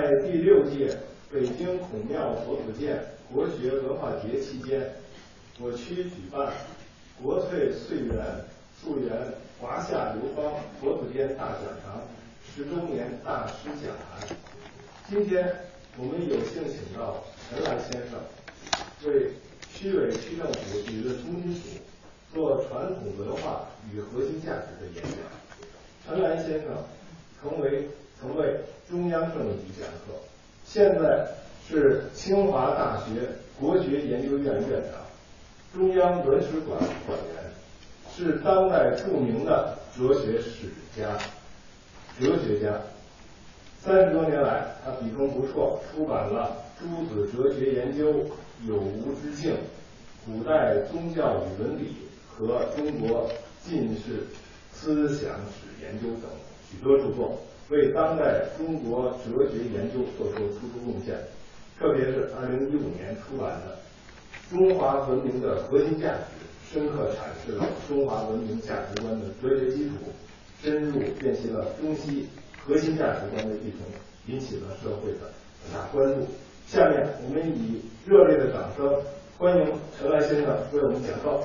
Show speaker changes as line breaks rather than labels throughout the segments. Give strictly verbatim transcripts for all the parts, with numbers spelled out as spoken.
在第六届北京孔庙佛祖殿国学文化节期间，我区举办国粹岁源溯源华夏流芳佛祖殿大讲堂十周年大师讲坛。今天我们有幸请到陈来先生为区委区政府举的中心署做传统文化与核心价值的演讲。陈来先生曾为曾为中央政治局讲课，现在是清华大学国学研究院院长，中央文史馆馆员，是当代著名的哲学史家、哲学家。三十多年来，他笔耕不辍，出版了《诸子哲学研究》《有无之境》《古代宗教与伦理》和《中国近世思想史研究》等许多著作，为当代中国哲学研究做出突出贡献。特别是二零一五年出版的《中华文明的核心价值》，深刻阐释了中华文明价值观的哲学基础，深入辨析了中西核心价值观的异同，引起了社会的大关注。下面我们以热烈的掌声欢迎陈来先生为我们讲课。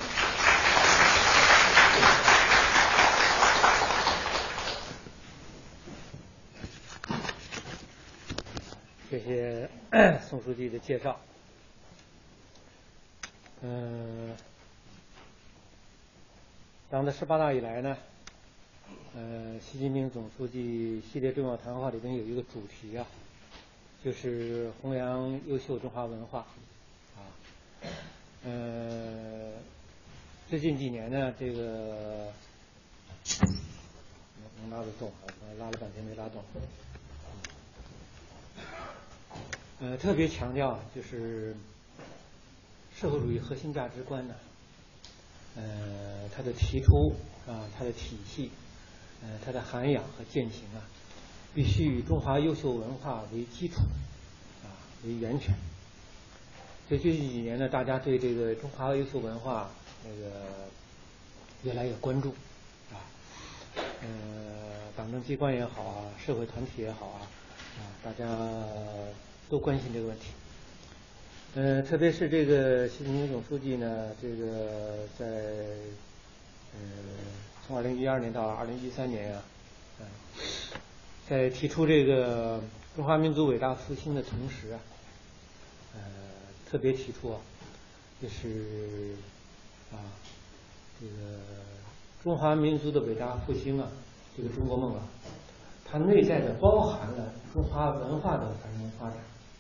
谢谢宋书记的介绍。嗯，党的十八大以来呢，呃，习近平总书记系列重要谈话里边有一个主题啊，就是弘扬优秀中华文化啊。呃，最近几年呢，这个能拉得动啊，拉了半天没拉动。呃，特别强调就是社会主义核心价值观呢，呃，它的提出啊，它的体系，呃，它的涵养和践行啊，必须以中华优秀文化为基础啊，为源泉。所以最近几年呢，大家对这个中华优秀文化那个越来越关注啊，呃，党政机关也好啊，社会团体也好啊，啊，大家都关心这个问题。呃，特别是这个习近平总书记呢，这个在呃从二零一二年到二零一三年啊，呃，在提出这个中华民族伟大复兴的同时啊，呃，特别提出啊，就是啊，这个中华民族的伟大复兴啊，这个中国梦啊，它内在的包含了中华文化的繁荣发展。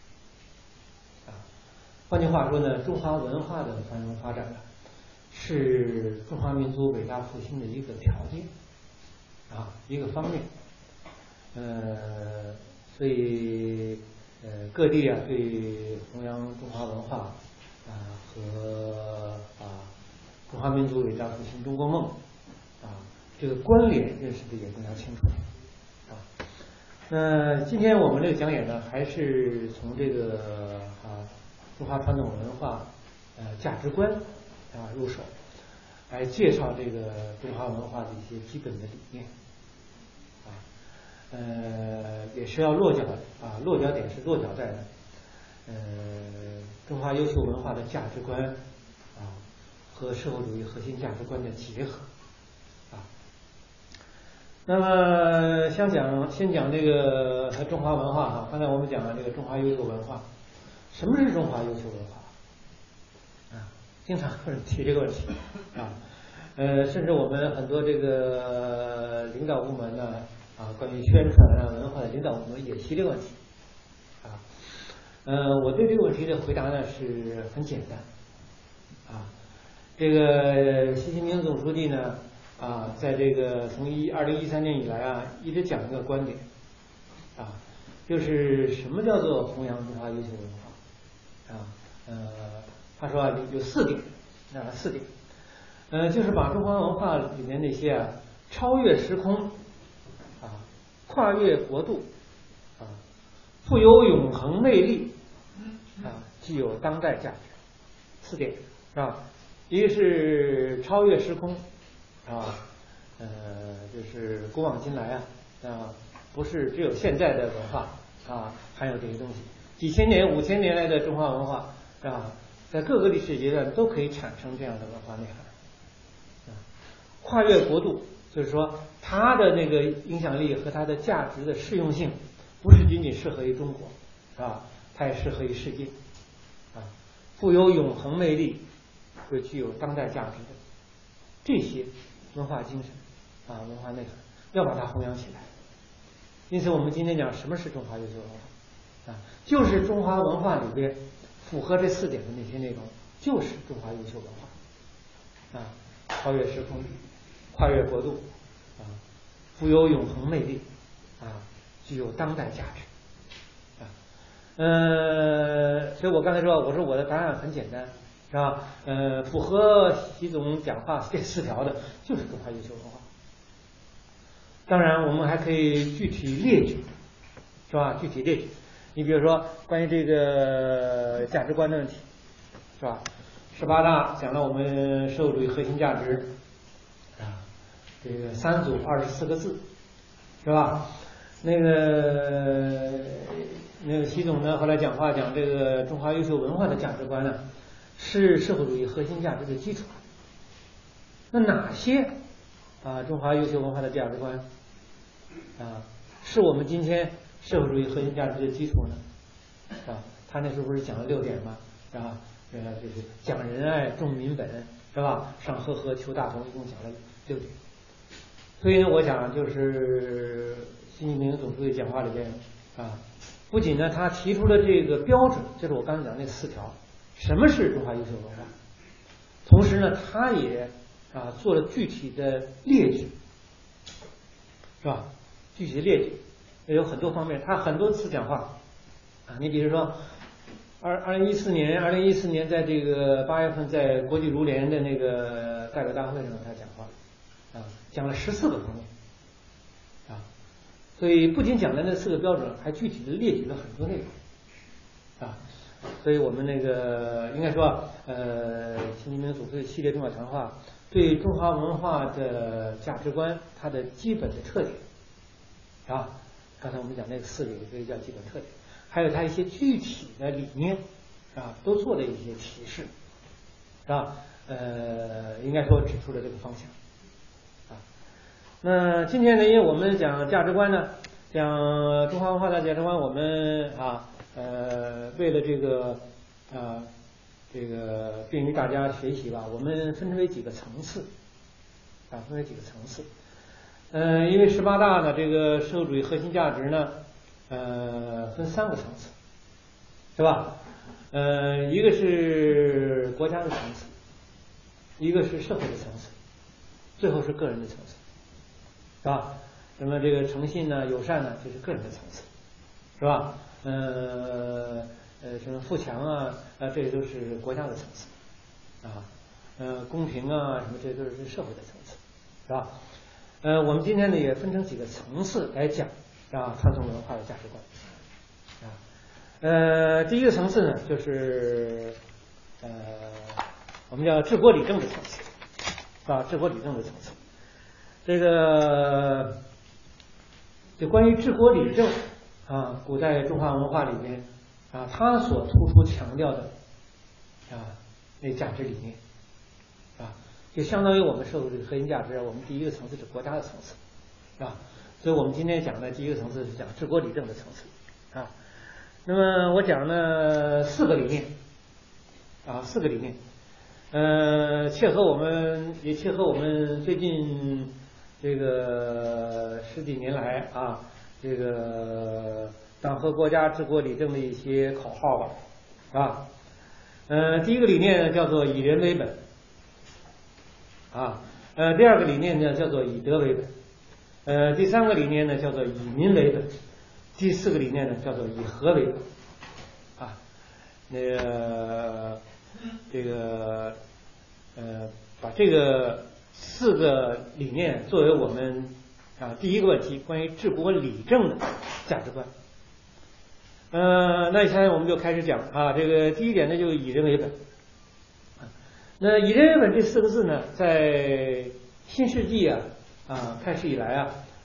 换句话说呢，中华文化的繁荣发展呢，是中华民族伟大复兴的一个条件，啊，一个方面。呃，所以呃各地啊对弘扬中华文化啊和啊中华民族伟大复兴中国梦啊这个关联认识的也更加清楚啊。那今天我们这个讲演呢，还是从这个啊。中华传统文化呃价值观啊入手，来介绍这个中华文化的一些基本的理念啊，呃也是要落脚啊落脚点是落脚在呃中华优秀文化的价值观啊和社会主义核心价值观的结合啊。那么先讲先讲这个中华文化啊，刚才我们讲了这个中华优秀文化。什么是中华优秀文化？啊，经常有人提这个问题啊，呃，甚至我们很多这个领导部门呢，啊，关于宣传啊文化的领导部门也提这个问题，啊，呃，我对这个问题的回答呢是很简单，啊，这个习近平总书记呢，啊，在这个从一二零一三年以来啊，一直讲一个观点，啊，就是什么叫做弘扬中华优秀文化？啊，呃，他说啊，有有四点，啊，四点，呃，就是把中华文化里面那些啊超越时空，啊，跨越国度，啊，富有永恒魅力，啊，具有当代价值，四点是吧？一个是超越时空，啊，呃，就是古往今来啊，啊，不是只有现在的文化啊含有这些东西。几千年、五千年来的中华文化啊，在各个历史阶段都可以产生这样的文化内涵。啊，跨越国度，就是说它的那个影响力和它的价值的适用性，不是仅仅适合于中国，是吧？它也适合于世界。啊，富有永恒魅力，又具有当代价值的这些文化精神啊，文化内涵，要把它弘扬起来。因此，我们今天讲什么是中华优秀文化啊，就是中华文化里边符合这四点的那些内容，就是中华优秀文化啊，超越时空，跨越国度啊，富有永恒魅力啊，具有当代价值啊。呃，所以我刚才说，我说我的答案很简单，是吧？呃，符合习总讲话这四条的，就是中华优秀文化。当然，我们还可以具体列举，是吧？具体列举，你比如说关于这个价值观的问题，是吧？十八大讲了我们社会主义核心价值啊，这个三组二十四个字，是吧？那个那个习总呢，后来讲话讲这个中华优秀文化的价值观呢，是社会主义核心价值的基础。那哪些啊中华优秀文化的价值观啊，是我们今天社会主义核心价值的基础呢？啊，他那时候不是讲了六点吗？是吧？呃，就是讲仁爱、重民本，是吧？上和合、求大同，一共讲了六点。所以呢，我想就是习近平总书记讲话里边啊，不仅呢他提出了这个标准，就是我刚才讲那四条，什么是中华优秀文化？同时呢，他也啊做了具体的列举，是吧？具体的列举有很多方面，他很多次讲话啊，你比如说，二二零一四年，二零一四年在这个八月份在国际如联的那个代表大会上，他讲话啊，讲了十四个方面啊，所以不仅讲了那四个标准，还具体的列举了很多内容啊，所以我们那个应该说，呃，习近平总书记系列重要谈话对中华文化的价值观它的基本的特点。啊，刚才我们讲那个四个，这个叫基本特点，还有它一些具体的理念，啊，都做了一些提示，是吧？呃，应该说指出了这个方向，啊。那今天呢，因为我们讲价值观呢，讲中华文化的价值观，我们啊，呃，为了这个啊，这个便于大家学习吧，我们分为几个层次，啊，分为几个层次。呃，因为十八大呢，这个社会主义核心价值呢，呃，分三个层次，是吧？呃，一个是国家的层次，一个是社会的层次，最后是个人的层次，是吧？那么这个诚信呢、友善呢，这是个人的层次，是吧？呃呃，什么富强啊，啊，这些都是国家的层次，啊，呃，公平啊，什么这都是社会的层次，是吧？呃，我们今天呢也分成几个层次来讲啊，传统文化的价值观啊。呃，第一个层次呢，就是呃，我们叫治国理政的层次啊，治国理政的层次。这个就关于治国理政啊，古代中华文化里边啊，它所突出强调的啊那价值理念啊。就相当于我们社会的核心价值，我们第一个层次是国家的层次，是吧？所以我们今天讲的第一个层次是讲治国理政的层次，啊。那么我讲了四个理念，啊，四个理念，呃，切合我们也切合我们最近这个十几年来啊，这个党和国家治国理政的一些口号吧，是吧？呃，第一个理念叫做以人为本。啊，呃，第二个理念呢叫做以德为本，呃，第三个理念呢叫做以民为本，第四个理念呢叫做以和为本，啊，那个这个呃，把这个四个理念作为我们啊第一个问题，关于治国理政的价值观。呃，那现在我们就开始讲啊，这个第一点呢就是以人为本。那以人为本这四个字呢，在新世纪啊啊开始以来啊，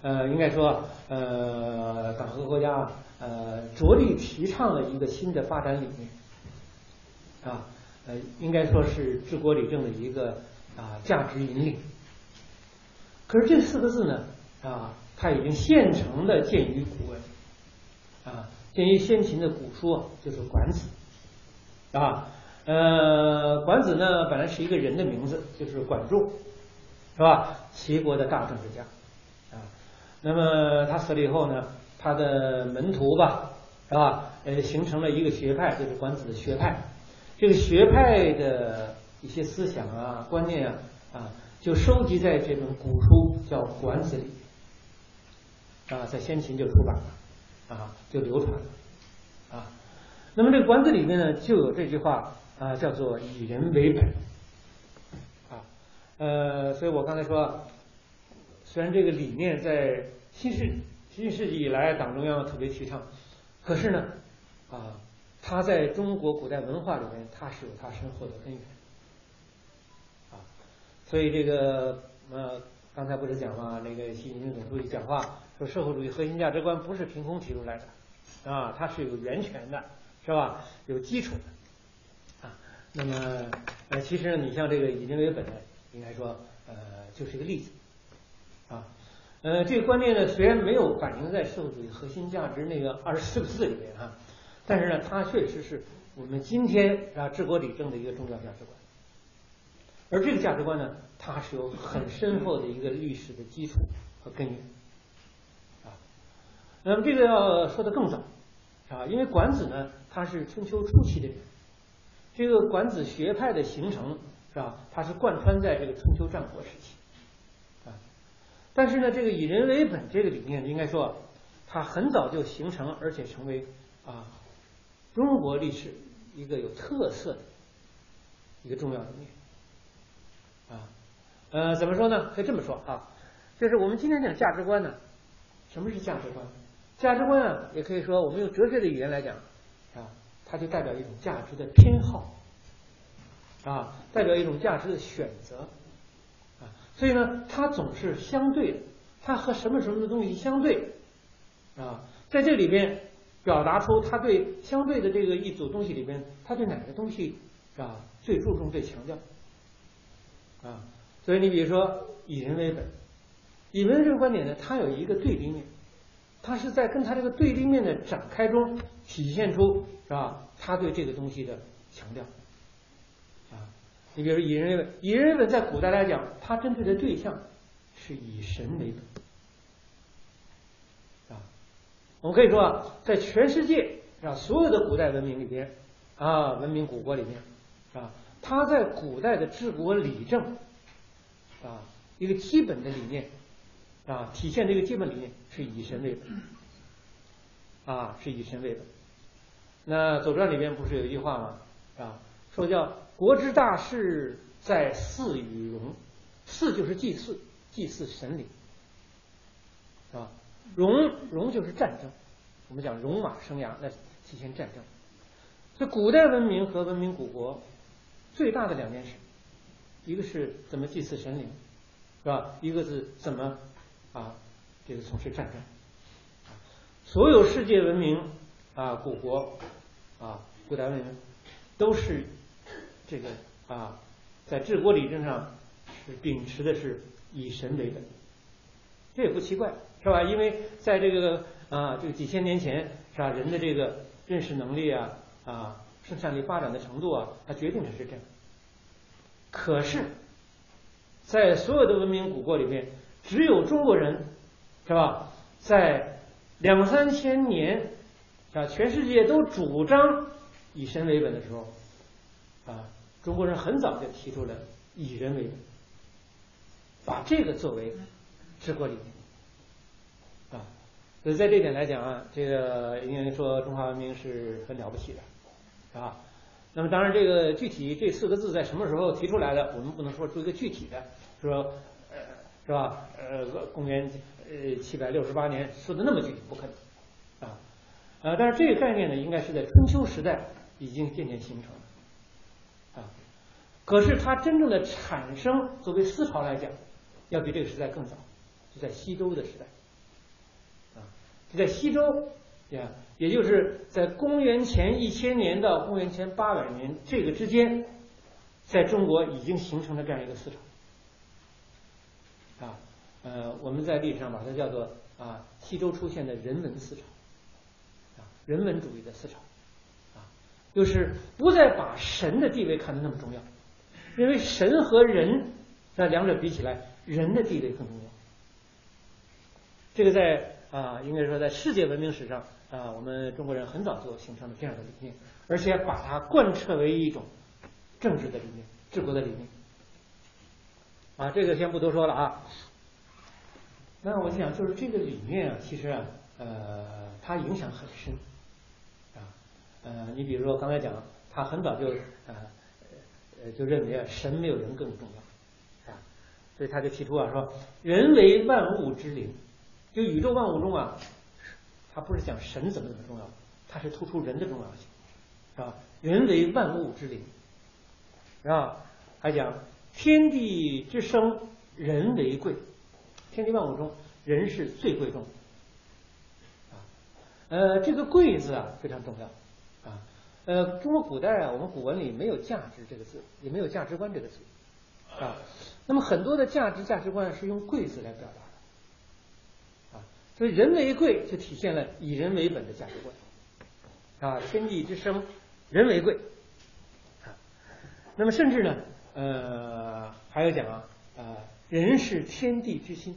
呃，应该说，呃，党和国家呃着力提倡了一个新的发展理念，啊，呃，应该说是治国理政的一个啊价值引领。可是这四个字呢，啊，它已经现成的见于古文，啊，见于先秦的古书啊，就是《管子》，啊，呃，管子呢本来是一个人的名字，就是管仲，是吧？齐国的大政治家，啊，那么他死了以后呢，他的门徒吧，是吧？呃，形成了一个学派，就是管子的学派。这个学派的一些思想啊、观念啊，啊，就收集在这本古书叫《管子》里，啊，在先秦就出版了，啊，就流传了，啊。那么这个《管子》里面呢，就有这句话啊，叫做以人为本，啊，呃，所以我刚才说，虽然这个理念在新世新世纪以来党中央特别提倡，可是呢，啊，它在中国古代文化里面，它是有它深厚的根源，啊，所以这个呃，刚才不是讲嘛，那个习近平总书记讲话说，社会主义核心价值观不是凭空提出来的，啊，它是有源泉的，是吧？有基础的，啊，那么呃，其实你像这个以人为本呢，应该说呃，就是一个例子，啊，呃，这个观念呢，虽然没有反映在社会主义核心价值那个二十四个字里面啊，但是呢，它确实是我们今天啊治国理政的一个重要价值观。而这个价值观呢，它是有很深厚的一个历史的基础和根源，啊，那么这个要说的更早，啊，因为管子呢，他是春秋初期的人，这个管子学派的形成是吧，它是贯穿在这个春秋战国时期，啊，但是呢，这个以人为本这个理念，应该说它很早就形成，而且成为啊中国历史一个有特色的一个重要理念。啊，呃，怎么说呢？可以这么说啊，就是我们今天讲价值观呢，什么是价值观？价值观啊，也可以说我们用哲学的语言来讲，啊，它就代表一种价值的偏好，啊，代表一种价值的选择，啊，所以呢，它总是相对的，它和什么什么的东西相对，啊，在这里边表达出它对相对的这个一组东西里边，它对哪个东西啊最注重、最强调。啊，所以你比如说以人为本，以人这个观点呢，它有一个对立面，它是在跟它这个对立面的展开中体现出是吧？他对这个东西的强调。啊，你比如以人为本，以人为本在古代来讲，它针对的对象是以神为本。啊，我们可以说啊，在全世界啊所有的古代文明里边啊，文明古国里面啊。他在古代的治国理政，啊，一个基本的理念，啊，体现这个基本理念是以神为本，啊，是以神为本。那《左传》里边不是有一句话吗？啊，说叫“国之大事，在祀与戎”，祀就是祭祀，祭祀神灵，啊，戎戎就是战争，我们讲戎马生涯，那体现战争。所以古代文明和文明古国最大的两件事，一个是怎么祭祀神灵，是吧？一个是怎么啊这个从事战争。所有世界文明啊古国啊古代文明都是这个啊在治国理政上是秉持的是以神为本，这也不奇怪，是吧？因为在这个啊这个几千年前是吧，人的这个认识能力啊啊。生产力发展的程度啊，它决定的是这样。可是，在所有的文明古国里面，只有中国人，是吧？在两三千年啊，全世界都主张以神为本的时候，啊，中国人很早就提出了以人为本，把这个作为治国理念啊。所以在这点来讲啊，这个应该说中华文明是很了不起的。啊，那么当然，这个具体这四个字在什么时候提出来的，我们不能说出一个具体的，说呃是吧？呃，公元呃七百六十八年说的那么具体，不可能啊。呃，但是这个概念呢，应该是在春秋时代已经渐渐形成了啊。可是它真正的产生，作为思潮来讲，要比这个时代更早，就在西周的时代在西周，呀，也就是在公元前一千年到公元前八百年这个之间，在中国已经形成了这样一个思潮。啊，呃，我们在历史上把它叫做啊，西周出现的人文思潮，啊，人文主义的思潮，啊，就是不再把神的地位看得那么重要，因为神和人那两者比起来，人的地位更重要。这个在啊，应该说在世界文明史上啊，我们中国人很早就形成了这样的理念，而且把它贯彻为一种政治的理念、治国的理念。啊，这个先不多说了啊。那我想就是这个理念啊，其实啊，呃，它影响很深啊。呃，你比如说刚才讲，他很早就啊，呃，就认为啊，神没有人更重要啊，所以他就提出啊，说人为万物之灵。就宇宙万物中啊，它不是讲神怎么怎么重要，它是突出人的重要性，是吧？人为万物之灵，是吧？还讲天地之生，人为贵。天地万物中，人是最贵重的。啊，呃，这个“贵”字啊非常重要。啊，呃，中国古代啊，我们古文里没有价值这个字，也没有价值观这个字。啊，那么很多的价值价值观是用“贵”字来表达。所以人为贵就体现了以人为本的价值观，啊，天地之生，人为贵，啊，那么甚至呢，呃，还有讲啊，呃，人是天地之心。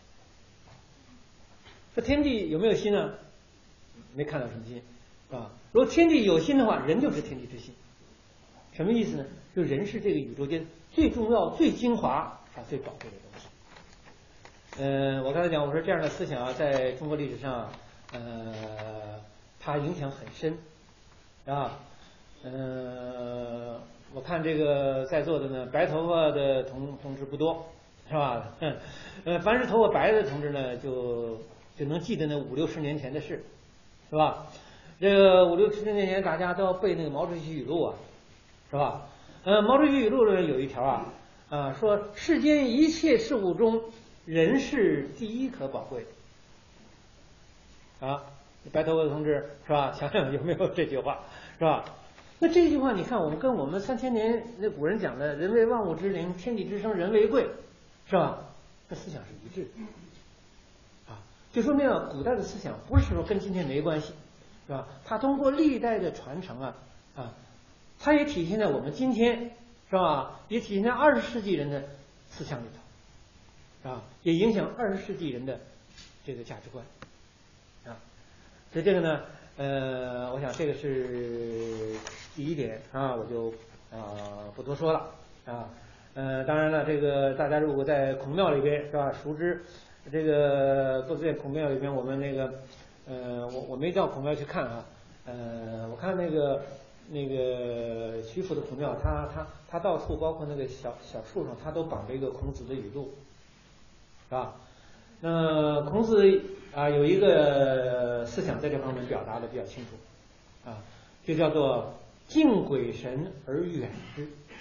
这天地有没有心呢？没看到什么心，啊，如果天地有心的话，人就是天地之心。什么意思呢？就人是这个宇宙间最重要、最精华啊、最宝贵的东西。呃，我刚才讲，我说这样的思想啊，在中国历史上，呃，它影响很深，啊，呃，我看这个在座的呢，白头发的同同志不多，是吧？呃，凡是头发白的同志呢，就就能记得那五六十年前的事，是吧？这个五六十年前，大家都要背那个毛主席语录啊，是吧？呃，毛主席语录呢有一条啊，啊，说世间一切事物中，人是第一可宝贵的。啊，白头发的同志是吧？想想有没有这句话，是吧？那这句话你看，我们跟我们三千年那古人讲的"人为万物之灵，天地之生，人为贵"，是吧？这思想是一致的。啊，就说明啊，古代的思想不是说跟今天没关系，是吧？它通过历代的传承啊，啊，它也体现在我们今天，是吧？也体现在二十世纪人的思想里头。啊，也影响二十世纪人的这个价值观，啊，所以这个呢，呃，我想这个是第一点啊，我就啊不多说了啊，呃，当然了，这个大家如果在孔庙里边是吧，熟知这个都在孔庙里边，我们那个呃，我我没到孔庙去看啊，呃，我看那个那个曲阜的孔庙，它它它到处包括那个小小树上，它都绑着一个孔子的语录。是吧？那孔子啊有一个思想在这方面表达的比较清楚，啊，就叫做敬鬼神而远之，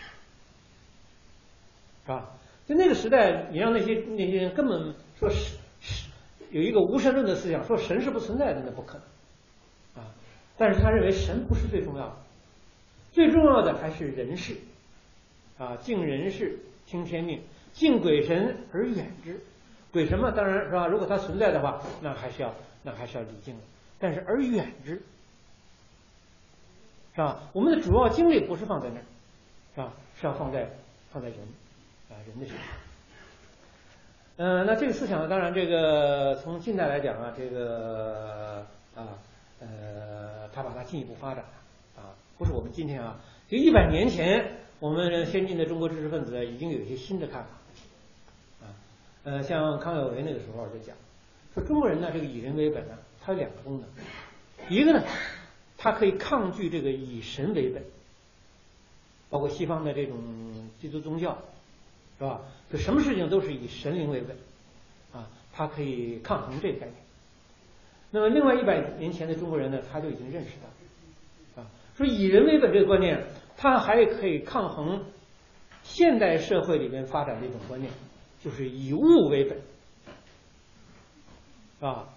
是吧？就那个时代，你让那些那些人根本说是是有一个无神论的思想，说神是不存在的，那不可能，啊，但是他认为神不是最重要的，最重要的还是人事，啊，敬人事，听天命，敬鬼神而远之。鬼神嘛，当然是吧？如果它存在的话，那还是要那还是要礼敬的。但是而远之，是吧？我们的主要精力不是放在那儿，是吧？是要放在放在人啊人的身上。嗯、呃，那这个思想当然，这个从近代来讲啊，这个啊呃，他把它进一步发展啊，不是我们今天啊，就一百年前，我们先进的中国知识分子已经有一些新的看法。呃，像康有为那个时候就讲，说中国人呢，这个以人为本呢，它有两个功能，一个呢，它可以抗拒这个以神为本，包括西方的这种基督宗教，是吧？就什么事情都是以神灵为本，啊，它可以抗衡这个概念。那么另外一百年前的中国人呢，他就已经认识到，啊，说以人为本这个观念，它还可以抗衡现代社会里面发展的一种观念。就是以物为本，啊，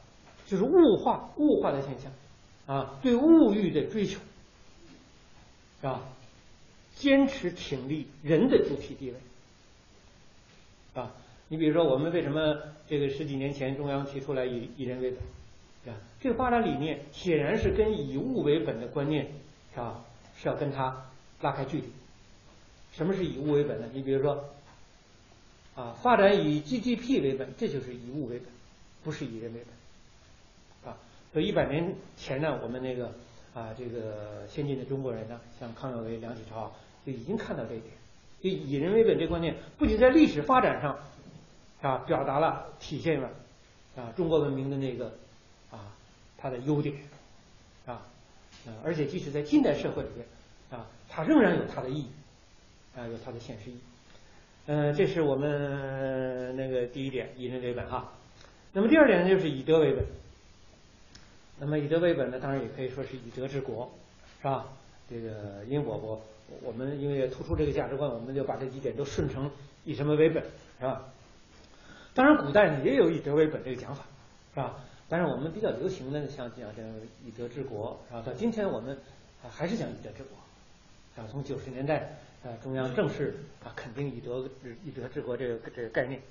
就是物化物化的现象啊，对物欲的追求啊，坚持挺立人的主体地位啊。你比如说，我们为什么这个十几年前中央提出来以以人为本啊？这个发展理念显然是跟以物为本的观念是吧，是要跟它拉开距离。什么是以物为本呢？你比如说啊，发展以 G D P 为本，这就是以物为本，不是以人为本啊。所以一百年前呢，我们那个啊，这个先进的中国人呢，像康有为、梁启超就已经看到这一点。以以人为本这观念，不仅在历史发展上啊表达了、体现了啊中国文明的那个啊它的优点啊，呃，而且即使在近代社会里边啊，它仍然有它的意义啊，有它的现实意义。呃，这是我们那个第一点，以人为本哈。那么第二点呢，就是以德为本。那么以德为本呢，当然也可以说是以德治国，是吧？这个因为我我我们因为突出这个价值观，我们就把这几点都顺成以什么为本，是吧？当然，古代呢也有以德为本这个讲法，是吧？但是我们比较流行的像讲这以德治国，是吧？到今天我们啊还是讲以德治国，啊，从九十年代啊中央正式啊肯定以德以德治国这个这个概念。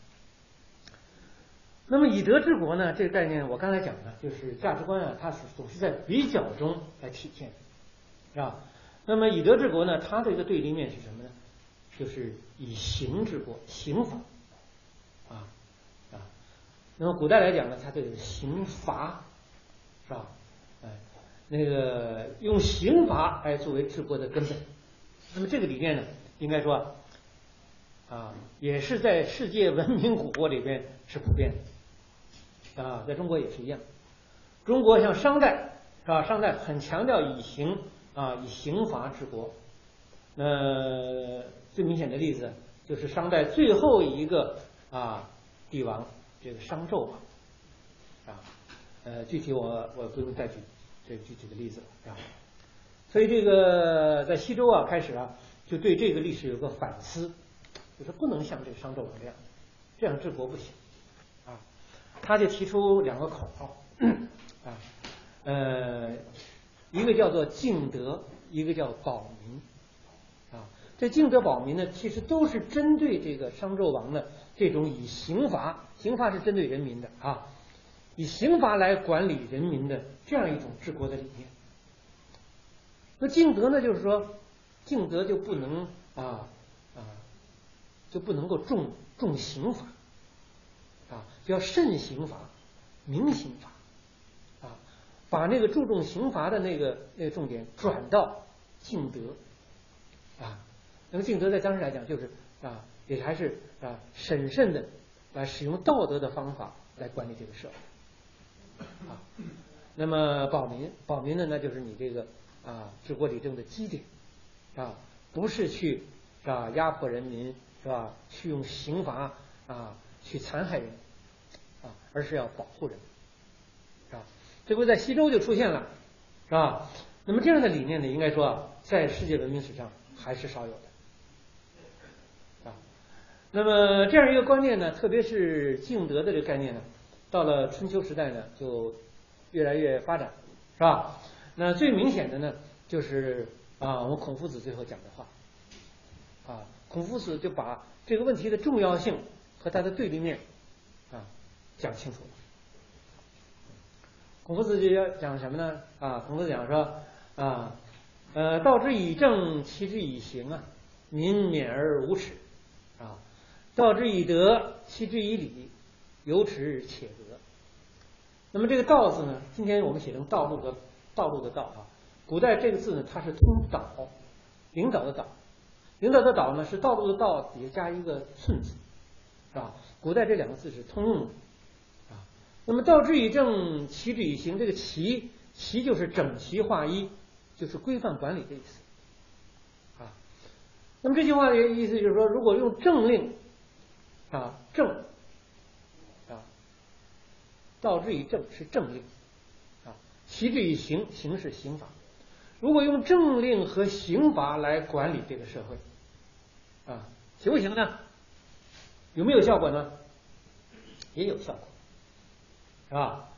那么以德治国呢，这个概念我刚才讲的就是价值观啊，它是总是在比较中来体现，是吧？那么以德治国呢，它的一个对立面是什么呢？就是以刑治国，刑法啊啊。那么古代来讲呢，它这个刑罚，是吧？哎，那个用刑罚来作为治国的根本。那么这个理念呢，应该说啊，也是在世界文明古国里边是普遍的。啊，在中国也是一样。中国像商代是吧？商代很强调以刑啊，以刑罚治国。那最明显的例子就是商代最后一个啊帝王，这个商纣王啊。呃，具体我我不用再举这个具体的例子了啊。所以这个在西周啊开始啊，就对这个历史有个反思，就是不能像这个商纣王这样，这样治国不行。他就提出两个口号啊，呃，一个叫做敬德，一个叫保民啊。这敬德保民呢，其实都是针对这个商纣王的这种以刑罚，刑罚是针对人民的啊，以刑罚来管理人民的这样一种治国的理念。那敬德呢，就是说敬德就不能啊啊，就不能够重重刑罚。啊，叫慎刑罚、明刑罚，啊，把那个注重刑罚的那个那个重点转到敬德，啊，那么敬德在当时来讲就是啊，也还是啊审慎的来使用道德的方法来管理这个社会，啊，那么保民，保民呢，那就是你这个啊治国理政的基点，啊，不是去是吧压迫人民是吧，去用刑罚啊。去残害人啊，而是要保护人，是吧？这不在西周就出现了，是吧？那么这样的理念呢，应该说啊，在世界文明史上还是少有的，啊。那么这样一个观念呢，特别是敬德的这个概念呢，到了春秋时代呢，就越来越发展，是吧？那最明显的呢，就是啊，我们孔夫子最后讲的话，啊，孔夫子就把这个问题的重要性和它的对立面啊讲清楚了。孔夫子就要讲什么呢？啊，孔夫子讲说啊，呃，道之以政，齐之以刑啊，民免而无耻啊；道之以德，齐之以礼，有耻且得。那么这个道字呢，今天我们写成道路的道路的道啊，古代这个字呢，它是通导，领导的导，领导的导呢是道路的道底下加一个寸字。是吧？古代这两个字是通用的啊。那么道之以政，齐之以刑，这个齐齐就是整齐划一，就是规范管理的意思啊。那么这句话的意思就是说，如果用政令啊政啊，道之以政是政令啊，齐之以刑，刑是刑法。如果用政令和刑罚来管理这个社会啊，行不行呢？有没有效果呢？也有效果，是吧？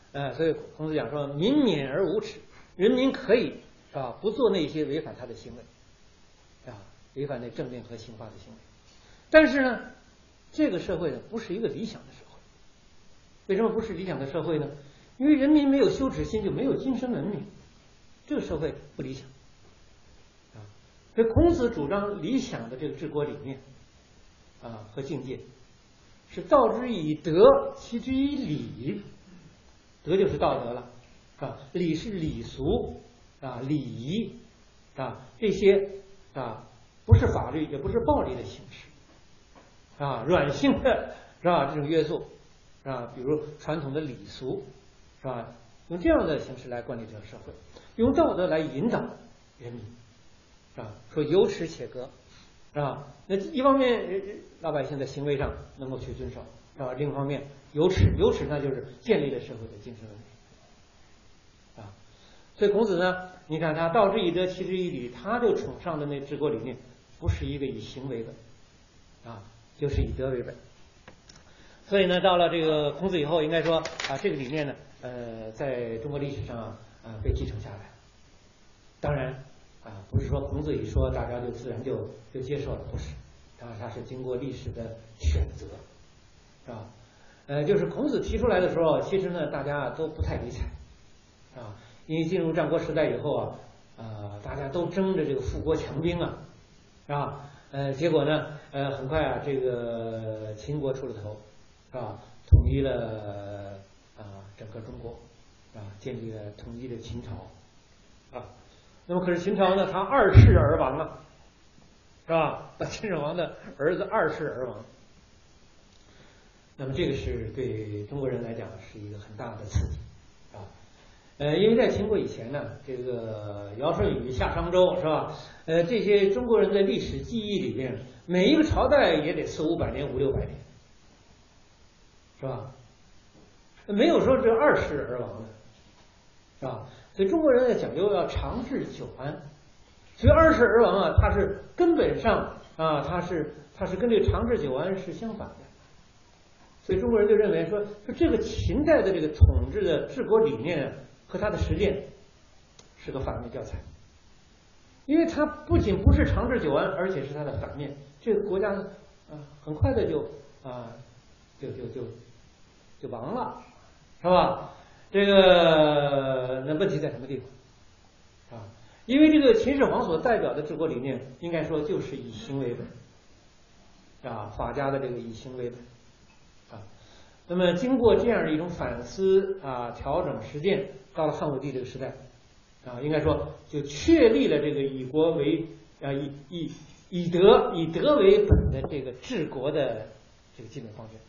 呃，所以孔子讲说，民免而无耻，人民可以啊不做那些违反他的行为，啊，违反那政令和刑罚的行为。但是呢，这个社会呢不是一个理想的社会。为什么不是理想的社会呢？因为人民没有羞耻心，就没有精神文明，这个社会不理想。啊，所以孔子主张理想的这个治国理念啊和境界，是道之以德，齐之以礼。德就是道德了，啊，礼是礼俗啊，礼仪啊，这些啊不是法律，也不是暴力的形式，啊，软性的是吧？这种约束啊，比如传统的礼俗是吧？用这样的形式来管理这个社会，用道德来引导人民，啊，说有耻且格，啊，那一方面老百姓在行为上能够去遵守，啊，另一方面有耻，有耻那就是建立了社会的精神文明，啊，所以孔子呢，你看他道之以德，齐之以礼，他就崇尚的那治国理念，不是一个以行为本，啊，就是以德为本。所以呢，到了这个孔子以后，应该说啊，这个理念呢，呃，在中国历史上啊，呃、被继承下来。当然啊，不是说孔子一说，大家就自然就就接受了，不是，他他是经过历史的选择，是吧？呃，就是孔子提出来的时候，其实呢，大家都不太理睬，啊，因为进入战国时代以后啊，呃，大家都争着这个富国强兵啊，是吧？呃，结果呢，呃，很快啊，这个秦国出了头。是吧？统一了啊整个中国，啊，建立了统一的秦朝，啊，那么可是秦朝呢，他二世而亡啊，是吧？秦始皇的儿子二世而亡，那么这个是对中国人来讲是一个很大的刺激，啊，呃，因为在秦国以前呢，这个尧舜禹夏商周是吧？呃，这些中国人的历史记忆里面，每一个朝代也得四五百年、五六百年。是吧？没有说这二世而亡的，是吧？所以中国人呢讲究要长治久安，所以二世而亡啊，它是根本上啊，它是它是跟这个长治久安是相反的。所以中国人就认为说，说这个秦代的这个统治的治国理念和它的实践是个反面教材，因为它不仅不是长治久安，而且是它的反面。这个国家啊，很快的就啊，就就就。就亡了，是吧？这个那问题在什么地方？啊，因为这个秦始皇所代表的治国理念，应该说就是以行为本，啊，法家的这个以行为本，啊，那么经过这样的一种反思啊、调整、实践，到了汉武帝这个时代，啊，应该说就确立了这个以国为啊以以以德以德为本的这个治国的这个基本方针。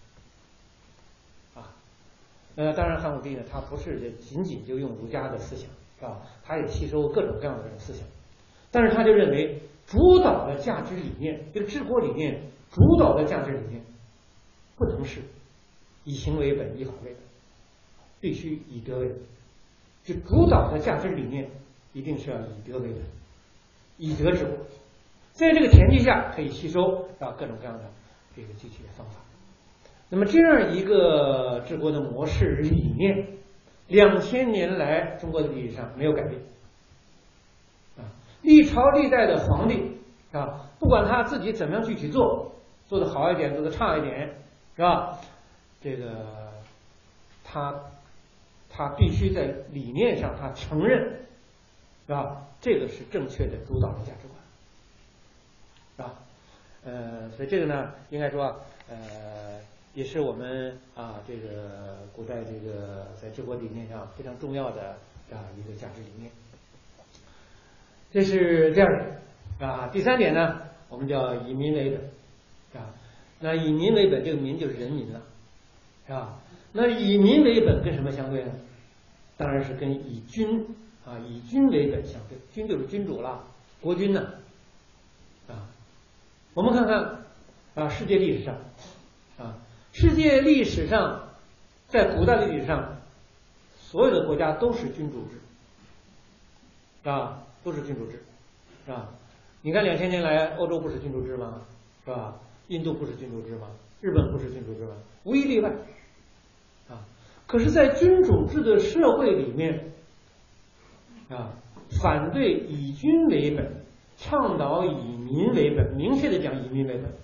呃，当然，汉武帝呢，他不是仅仅就用儒家的思想，是吧？他也吸收各种各样的这种思想，但是他就认为主导的价值理念，这个治国理念主导的价值理念，不能是以行为本、以法为本，必须以德为本。就主导的价值理念一定是要以德为本，以德治国。在这个前提下，可以吸收啊各种各样的这个具体的方法。那么这样一个治国的模式理念，两千年来中国的历史上没有改变，啊，历朝历代的皇帝啊，不管他自己怎么样具体做，做得好一点，做得差一点，是吧？这个他他必须在理念上他承认，是吧？这个是正确的主导的价值观，是吧？呃，所以这个呢，应该说呃。也是我们啊，这个古代这个在治国理念上非常重要的啊一个价值理念。这是第二点啊。第三点呢，我们叫以民为本啊。那以民为本，这个民就是人民了，是吧？那以民为本跟什么相对呢？当然是跟以君啊以君为本相对。君就是君主了，国君呢啊。我们看看啊，世界历史上啊。世界历史上，在古代的历史上，所有的国家都是君主制，啊，都是君主制，是吧？你看两千年来，欧洲不是君主制吗？是吧？印度不是君主制吗？日本不是君主制吗？无一例外，啊， 可是，在君主制的社会里面，啊，反对以君为本，倡导以民为本，明确的讲以民为本。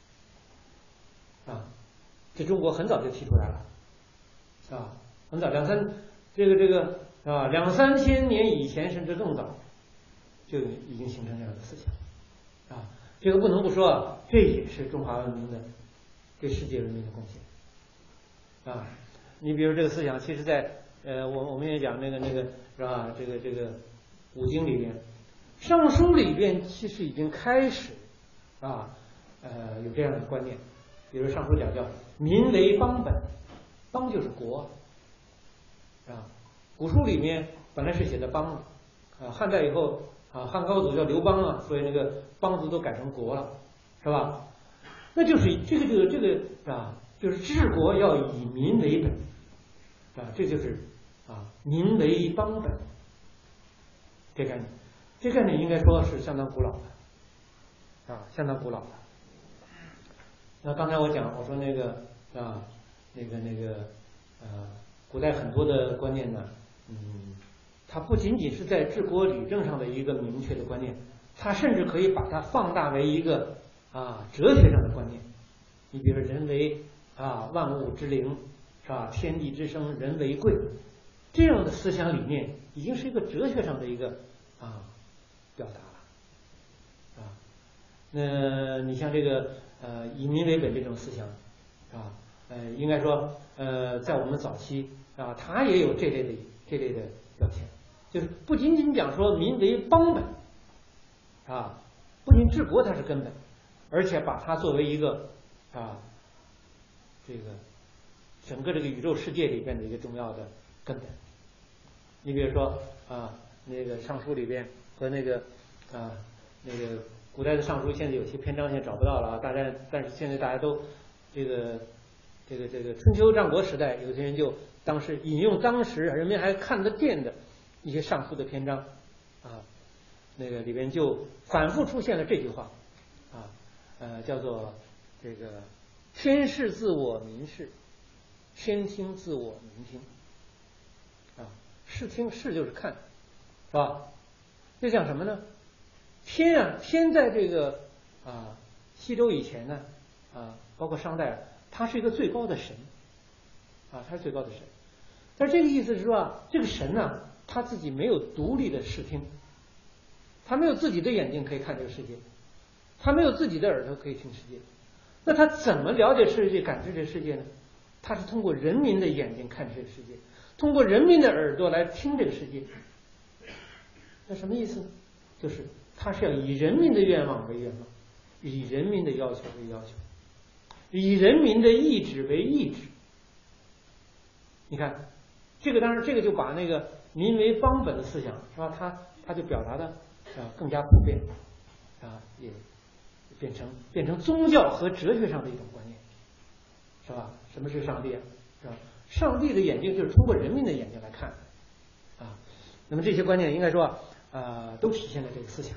啊，这中国很早就提出来了，啊，很早两三这个这个啊两三千年以前甚至更早，就已经形成这样的思想，啊，这个不能不说啊，这也是中华文明的对世界文明的贡献，啊，你比如这个思想，其实在呃我我们也讲那个那个是吧？这个这个五经里边，尚书里边其实已经开始啊呃有这样的观念。比如上书讲叫民为邦本，邦就是国啊。古书里面本来是写的邦啊，汉代以后啊，汉高祖叫刘邦啊，所以那个邦字都改成国了，是吧？那就是这个这个这个啊，就是治国要以民为本啊，这就是啊民为邦本这概念。这概念应该说是相当古老的啊，相当古老的。那刚才我讲，我说那个啊，那个那个呃，古代很多的观念呢，嗯，它不仅仅是在治国理政上的一个明确的观念，它甚至可以把它放大为一个啊哲学上的观念。你比如人为啊万物之灵，是吧？天地之生，人为贵，这样的思想理念已经是一个哲学上的一个啊表达了啊。那你像这个。呃，以民为本这种思想，啊，呃，应该说，呃，在我们早期啊，它也有这类的这类的表现，就是不仅仅讲说民为邦本，啊，不仅治国它是根本，而且把它作为一个啊，这个整个这个宇宙世界里边的一个重要的根本。你比如说啊，那个尚书里边和那个啊那个。古代的尚书现在有些篇章现在找不到了啊，大家但是现在大家都这个这个这个春秋战国时代，有些人就当时引用当时人们还看得见的一些尚书的篇章啊，那个里边就反复出现了这句话啊，呃，叫做这个天视自我民视，天听自我民听啊，视听视就是看，是吧？这讲什么呢？天啊，天在这个啊西周以前呢，啊包括商代，它是一个最高的神，啊，它是最高的神。但是这个意思是说啊，这个神呢，他自己没有独立的视听，他没有自己的眼睛可以看这个世界，他没有自己的耳朵可以听世界。那他怎么了解世界、感知这个世界呢？他是通过人民的眼睛看这个世界，通过人民的耳朵来听这个世界。那什么意思呢？就是他是要以人民的愿望为愿望，以人民的要求为要求，以人民的意志为意志。你看，这个当然这个就把那个民为邦本的思想是吧？他他就表达的啊更加普遍啊，也变成变成宗教和哲学上的一种观念，是吧？什么是上帝啊？是吧？上帝的眼睛就是通过人民的眼睛来看啊。那么这些观念应该说啊，都体现了这个思想。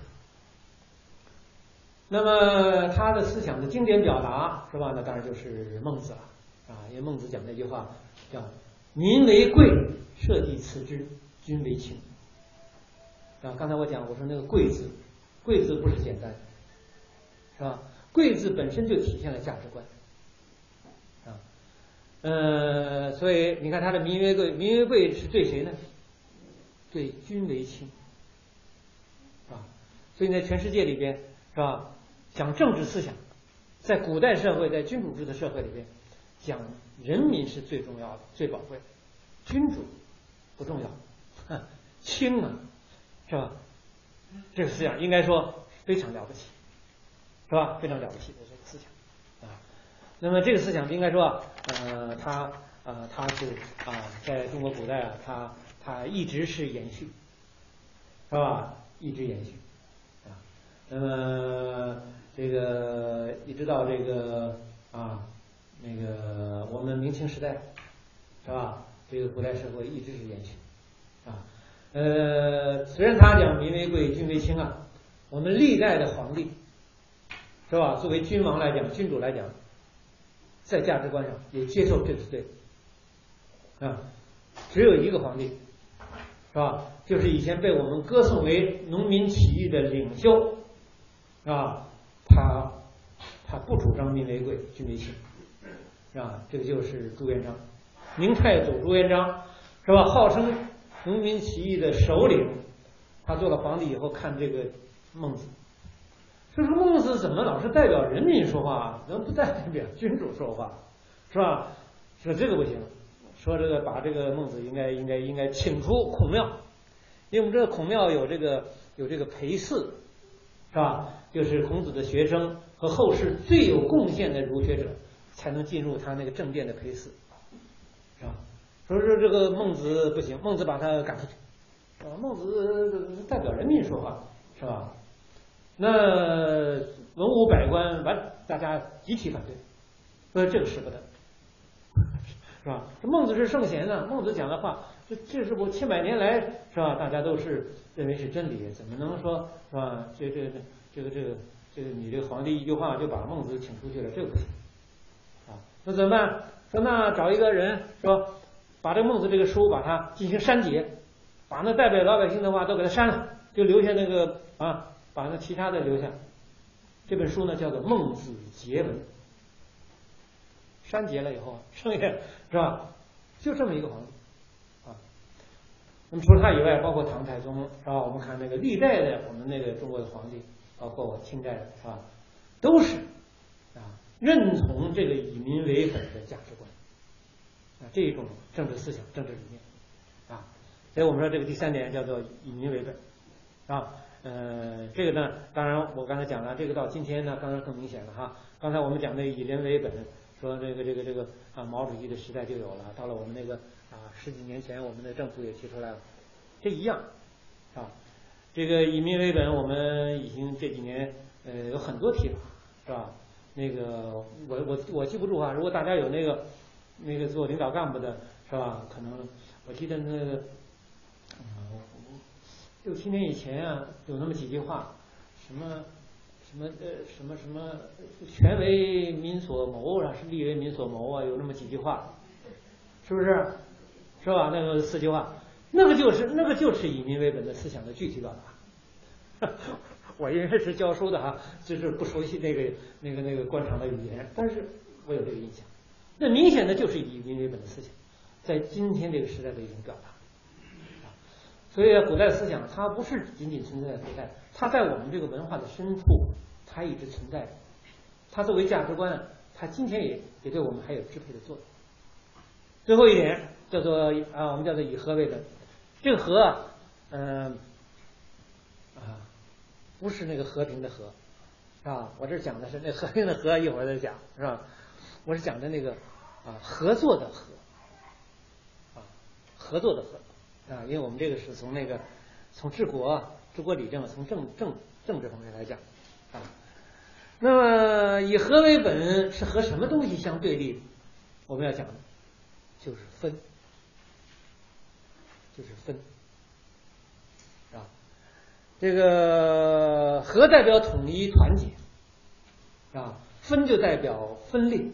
那么他的思想的经典表达是吧？那当然就是孟子了啊，因为孟子讲那句话叫“民为贵，社稷次之，君为轻”。啊，刚才我讲我说那个“贵”字，“贵”字不是简单，是吧？“贵”字本身就体现了价值观啊。呃，所以你看他的“民为贵”，“民为贵”是对谁呢？对君为轻啊。所以在全世界里边是吧？讲政治思想，在古代社会，在君主制的社会里边，讲人民是最重要的、最宝贵的，君主不重要，轻啊，是吧？这个思想应该说非常了不起，是吧？非常了不起的这个思想啊。那么这个思想应该说，呃，它呃，它是啊，在中国古代啊，它它一直是延续，是吧？一直延续啊。那么这个一直到这个啊，那个我们明清时代，是吧？这个古代社会一直是延续啊。呃，虽然他讲民为贵，君为轻啊，我们历代的皇帝，是吧？作为君王来讲，君主来讲，在价值观上也接受这是对的啊，只有一个皇帝，是吧？就是以前被我们歌颂为农民起义的领袖，啊，他他不主张民为贵，君为轻，啊，这个就是朱元璋，明太祖朱元璋，是吧？号称农民起义的首领，他做了皇帝以后，看这个孟子，说说孟子怎么老是代表人民说话，怎么不代表君主说话，是吧？说这个不行，说这个把这个孟子应该应该应该请出孔庙，因为我们这个孔庙有这个有这个陪祀，是吧？就是孔子的学生和后世最有贡献的儒学者才能进入他那个正殿的陪祀，是吧？说是这个孟子不行，孟子把他赶出去，啊，孟子代表人民说话，是吧？那文武百官完，大家集体反对，说这个使不得，是吧？这孟子是圣贤呢，孟子讲的话，这这是我千百年来，是吧？大家都是认为是真理，怎么能说，是吧？这这这个这个这个你这个皇帝一句话就把孟子请出去了，这个不行，啊，那怎么办？说那找一个人说，把这个孟子这个书把它进行删节，把那代表老百姓的话都给它删了，就留下那个啊。把那其他的留下，这本书呢叫做《孟子节文》，删节了以后，剩下是吧？就这么一个皇帝啊。那么除了他以外，包括唐太宗是吧？我们看那个历代的我们那个中国的皇帝，包括清代的是吧，都是啊认同这个以民为本的价值观啊，这一种政治思想、政治理念啊。所以我们说这个第三点叫做以民为本啊。呃，这个呢，当然我刚才讲了，这个到今天呢，当然更明显了哈。刚才我们讲的以人为本，说这个这个这个啊，毛主席的时代就有了，到了我们那个啊十几年前，我们的政府也提出来了，这一样啊。这个以民为本，我们已经这几年呃有很多提法，是吧？那个我我我记不住啊，如果大家有那个那个做领导干部的，是吧？可能我记得那个。六七年以前啊，有那么几句话，什么什么呃什么什么，权为民所谋啊，是利为民所谋啊，有那么几句话，是不是？是吧？那个四句话，那个就是那个就是以民为本的思想的具体表达。我因为是教书的哈，就是不熟悉那个那个那个官场的语言，但是我有这个印象。那明显的就是以民为本的思想，在今天这个时代的一种表达。所以古代思想它不是仅仅存在在古代，它在我们这个文化的深处，它一直存在着。它作为价值观，它今天也也对我们还有支配的作用。最后一点叫做啊，我们叫做以和为本。这个和啊，嗯、呃、啊，不是那个和平的和啊，我这讲的是那和平的和，一会儿再讲是吧？我是讲的那个啊合作的和啊合作的和。啊，因为我们这个是从那个从治国、治国理政，从政政政治方面来讲啊。那么以和为本是和什么东西相对立？我们要讲的就是分，就是分啊。这个和代表统一团结啊，分就代表分裂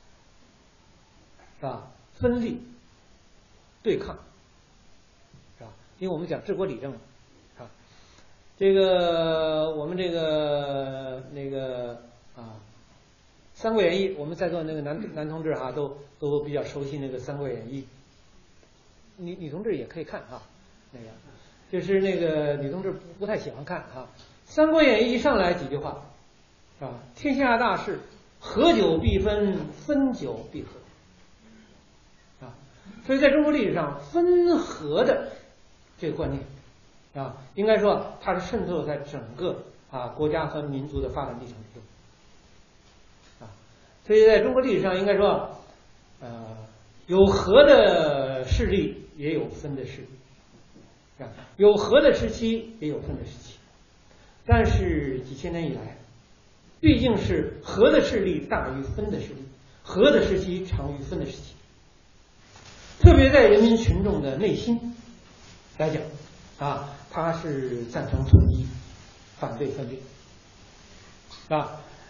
啊，分立对抗。因为我们讲治国理政啊，这个我们这个那个啊，《三国演义》，我们在座那个男男同志哈，都都比较熟悉那个《三国演义》，女女同志也可以看哈，那个就是那个女同志不太喜欢看哈，《三国演义》一上来几句话啊，天下大事，合久必分，分久必合啊，所以在中国历史上分合的这个观念啊，应该说它是渗透在整个啊国家和民族的发展历程之中啊，所以在中国历史上应该说，呃，有和的势力也有分的势力啊，有和的时期也有分的时期，但是几千年以来，毕竟是和的势力大于分的势力，和的时期长于分的时期，特别在人民群众的内心来讲啊，他是赞成统一，反对分裂啊。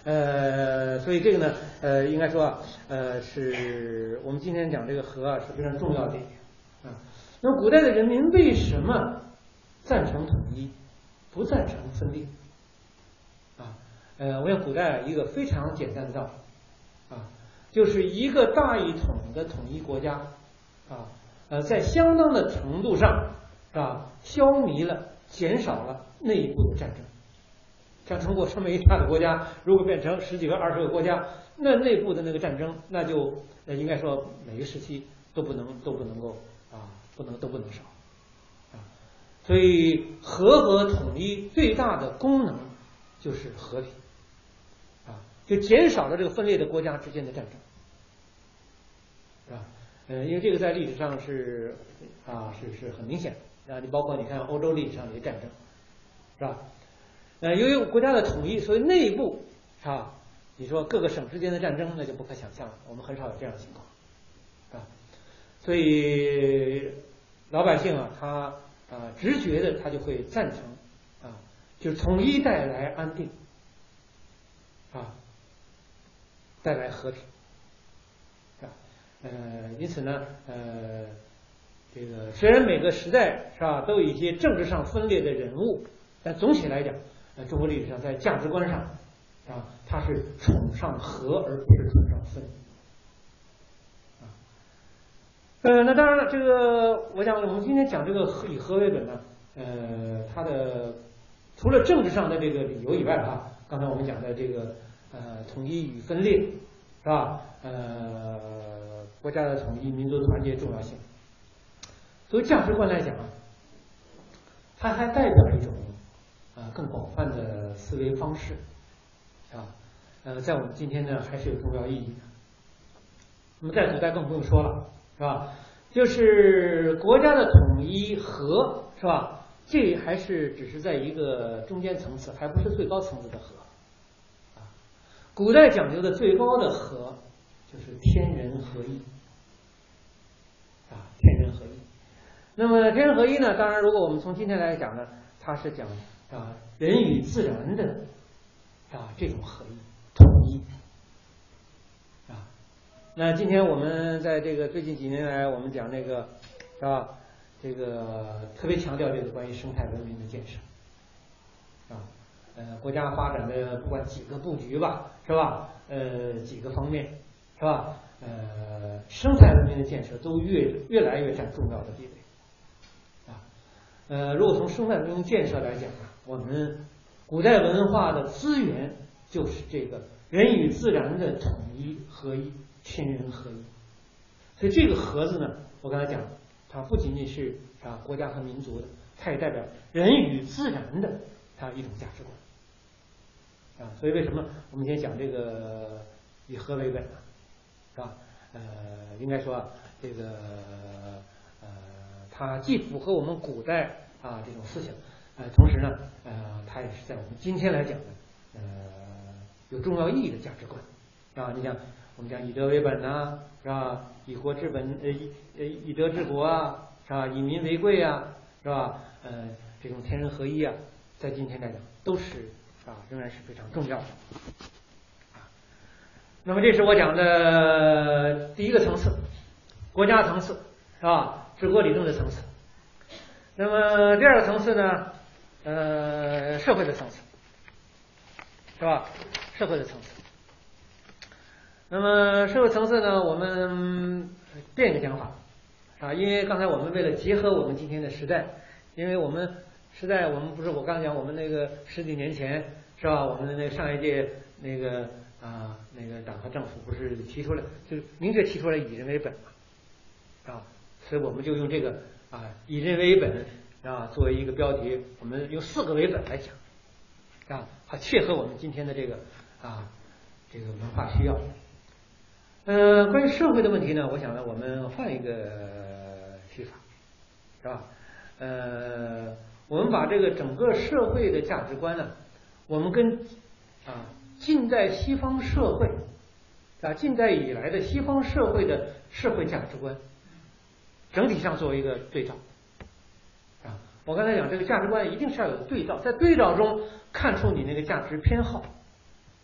呃，所以这个呢，呃，应该说啊，呃，是我们今天讲这个和啊是非常重要的一点啊。那么古代的人民为什么赞成统一，不赞成分裂？啊，呃，我想古代一个非常简单的道理啊，就是一个大一统的统一国家啊，呃，在相当的程度上啊，消弭了、减少了内部的战争。像中国这么一大的国家，如果变成十几个、二十个国家，那内部的那个战争，那就呃应该说每个时期都不能都不能够啊，不能都不能少啊。所以和和统一最大的功能就是和平啊，就减少了这个分裂的国家之间的战争，是吧？呃，因为这个在历史上是啊是是很明显的啊，你包括你看欧洲历史上的一些战争，是吧？呃，由于国家的统一，所以内部啊，你说各个省之间的战争那就不可想象了，我们很少有这样的情况，啊，所以老百姓啊，他啊直觉的他就会赞成啊，就是统一带来安定，啊，带来和平，啊，呃，因此呢，呃，这个虽然每个时代是吧都有一些政治上分裂的人物，但总体来讲。呃，中国历史上在价值观上啊，它是崇尚和而不是崇尚分啊。呃，那当然了，这个我想我们今天讲这个和以和为本呢，呃，它的除了政治上的这个理由以外啊，刚才我们讲的这个呃统一与分裂是吧？呃，国家的统一、民族团结重要性。所以价值观来讲啊，它还代表一种。啊，更广泛的思维方式，啊，呃，在我们今天呢还是有重要意义的。那么在古代更不用说了，是吧？就是国家的统一和，是吧？这还是只是在一个中间层次，还不是最高层次的和。啊，古代讲究的最高的和，就是天人合一。啊，天人合一。那么天人合一呢？当然，如果我们从今天来讲呢，它是讲。啊，人与自然的啊这种合一统一啊，那今天我们在这个最近几年来，我们讲那个是吧？这个特别强调这个关于生态文明的建设啊，呃，国家发展的不管几个布局吧，是吧？呃，几个方面是吧？呃，生态文明的建设都越越来越占重要的地位啊。呃，如果从生态文明建设来讲啊。我们古代文化的资源就是这个人与自然的统一合一，天人合一。所以这个和字呢，我刚才讲，它不仅仅是啊国家和民族的，它也代表人与自然的它一种价值观啊。所以为什么我们今天讲这个以和为本呢？是吧？呃，应该说啊，这个呃，它既符合我们古代啊这种思想。呃，同时呢，呃，它也是在我们今天来讲呢，呃，有重要意义的价值观，啊，你像我们讲以德为本呐，是吧？以国治本，呃，以呃以德治国啊，是吧？以民为贵啊，是吧？呃，这种天人合一啊，在今天来讲都是啊，仍然是非常重要的。啊，那么这是我讲的第一个层次，国家层次，是吧？治国理政的层次。那么第二个层次呢？呃，社会的层次，是吧？社会的层次。那么社会层次呢，我们变一个讲法啊，因为刚才我们为了结合我们今天的时代，因为我们时代，我们不是我刚讲我们那个十几年前是吧？我们的那个上一届那个啊那个党和政府不是提出来，就是明确提出来以人为本嘛，啊，所以我们就用这个啊以人为本。啊，作为一个标题，我们用四个为本来讲，啊，它切合我们今天的这个啊这个文化需要。呃，关于社会的问题呢，我想呢，我们换一个提法，是吧？呃，我们把这个整个社会的价值观呢，我们跟啊近代西方社会啊近代以来的西方社会的社会价值观，整体上作为一个对照。我刚才讲这个价值观一定是要有对照，在对照中看出你那个价值偏好，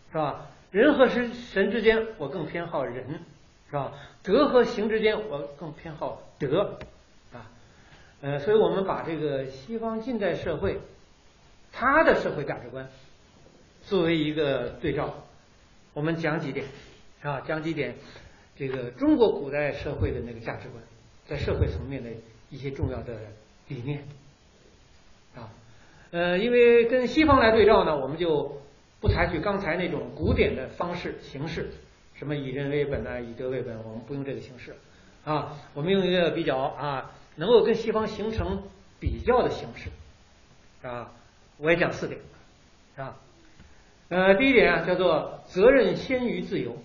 是吧？人和神神之间，我更偏好人，是吧？德和行之间，我更偏好德，啊，呃，所以我们把这个西方近代社会它的社会价值观作为一个对照，我们讲几点，啊，讲几点这个中国古代社会的那个价值观，在社会层面的一些重要的理念，啊，呃，因为跟西方来对照呢，我们就不采取刚才那种古典的方式形式，什么以人为本啊，以德为本，我们不用这个形式，啊，我们用一个比较啊，能够跟西方形成比较的形式，啊，我也讲四点，啊，呃，第一点啊，叫做责任先于自由，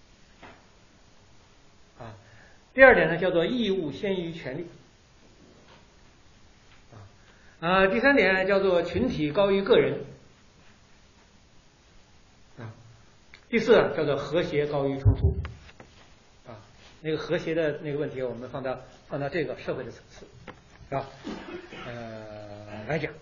啊，第二点呢，叫做义务先于权利，啊，啊，第三点叫做群体高于个人。第四啊，叫做和谐高于冲突，啊，那个和谐的那个问题，我们放到放到这个社会的层次，是吧？呃，来讲。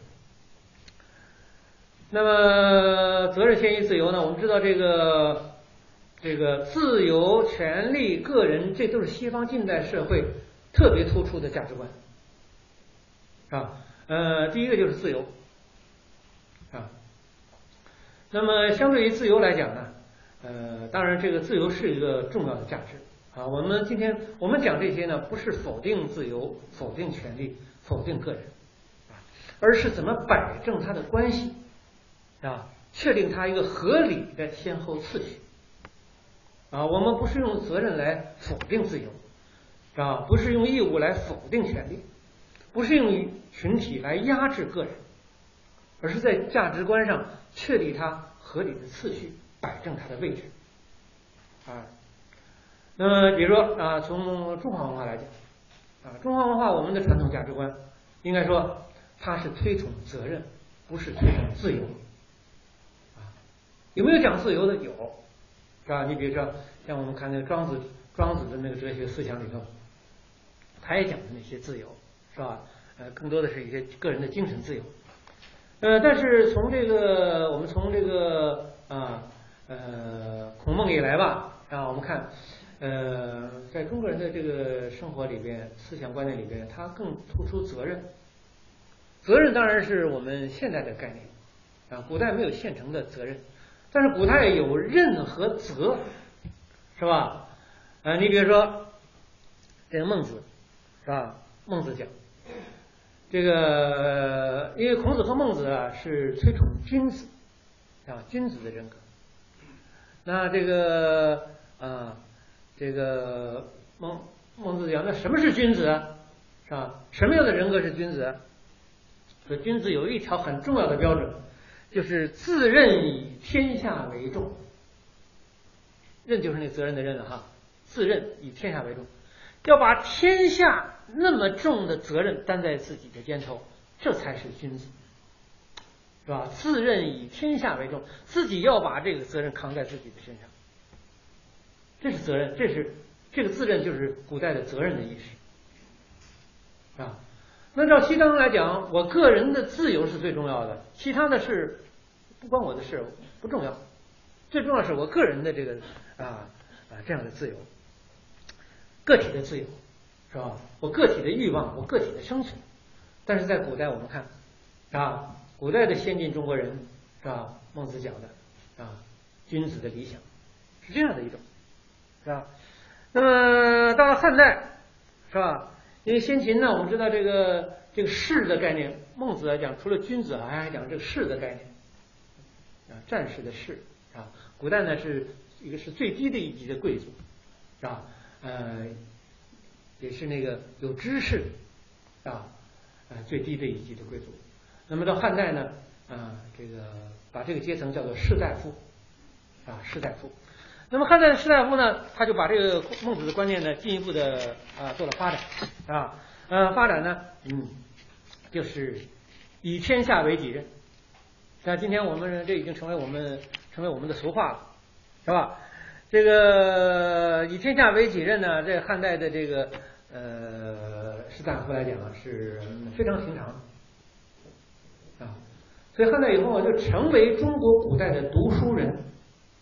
那么责任先于自由呢？我们知道这个这个自由、权利、个人，这都是西方近代社会特别突出的价值观，啊，呃，第一个就是自由，啊，那么相对于自由来讲呢？呃，当然，这个自由是一个重要的价值啊。我们今天我们讲这些呢，不是否定自由、否定权利、否定个人，啊，而是怎么摆正它的关系，啊，确定它一个合理的先后次序，啊，我们不是用责任来否定自由，啊，不是用义务来否定权利，不是用群体来压制个人，而是在价值观上确立它合理的次序。摆正它的位置，啊，那么比如说啊，从中华文化来讲，啊，中华文化我们的传统价值观，应该说它是推崇责任，不是推崇自由，啊，有没有讲自由的？有，是吧？你比如说像我们看那个庄子，庄子的那个哲学思想里头，他也讲的那些自由，是吧？呃，更多的是一些个人的精神自由，呃，但是从这个我们从这个啊。呃，孔孟以来吧，啊，我们看，呃，在中国人的这个生活里边、思想观念里边，它更突出责任。责任当然是我们现代的概念，啊，古代没有现成的责任，但是古代有任和责，是吧？啊，你比如说这个孟子，是吧？孟子讲这个，因为孔子和孟子啊是推崇君子，啊，君子的人格。那这个啊，这个孟孟子讲，那什么是君子啊？是吧？什么样的人格是君子啊？说君子有一条很重要的标准，就是自任以天下为重。任就是那责任的任了哈，自任以天下为重，要把天下那么重的责任担在自己的肩头，这才是君子。是吧？自任以天下为重，自己要把这个责任扛在自己的身上，这是责任，这是这个自任就是古代的责任的意识，啊。那照西方来讲，我个人的自由是最重要的，其他的事不关我的事，不重要，最重要是我个人的这个啊啊这样的自由，个体的自由，是吧？我个体的欲望，我个体的生存，但是在古代我们看，啊。古代的先进中国人是吧？孟子讲的啊，君子的理想是这样的一种，是吧？那么到了汉代，是吧？因为先秦呢，我们知道这个这个士的概念，孟子来讲，除了君子，还还讲这个士的概念啊，战士的士啊。古代呢是一个是最低的一级的贵族，是吧？呃，也是那个有知识啊，呃最低的一级的贵族。那么到汉代呢，啊，这个把这个阶层叫做士大夫，啊，士大夫。那么汉代的士大夫呢，他就把这个孟子的观念呢进一步的啊做了发展，啊，呃，发展呢，嗯，就是以天下为己任。像今天我们这已经成为我们成为我们的俗话了，是吧？这个以天下为己任呢，在汉代的这个呃士大夫来讲啊，是非常平常。啊，所以汉代以后啊，就成为中国古代的读书人，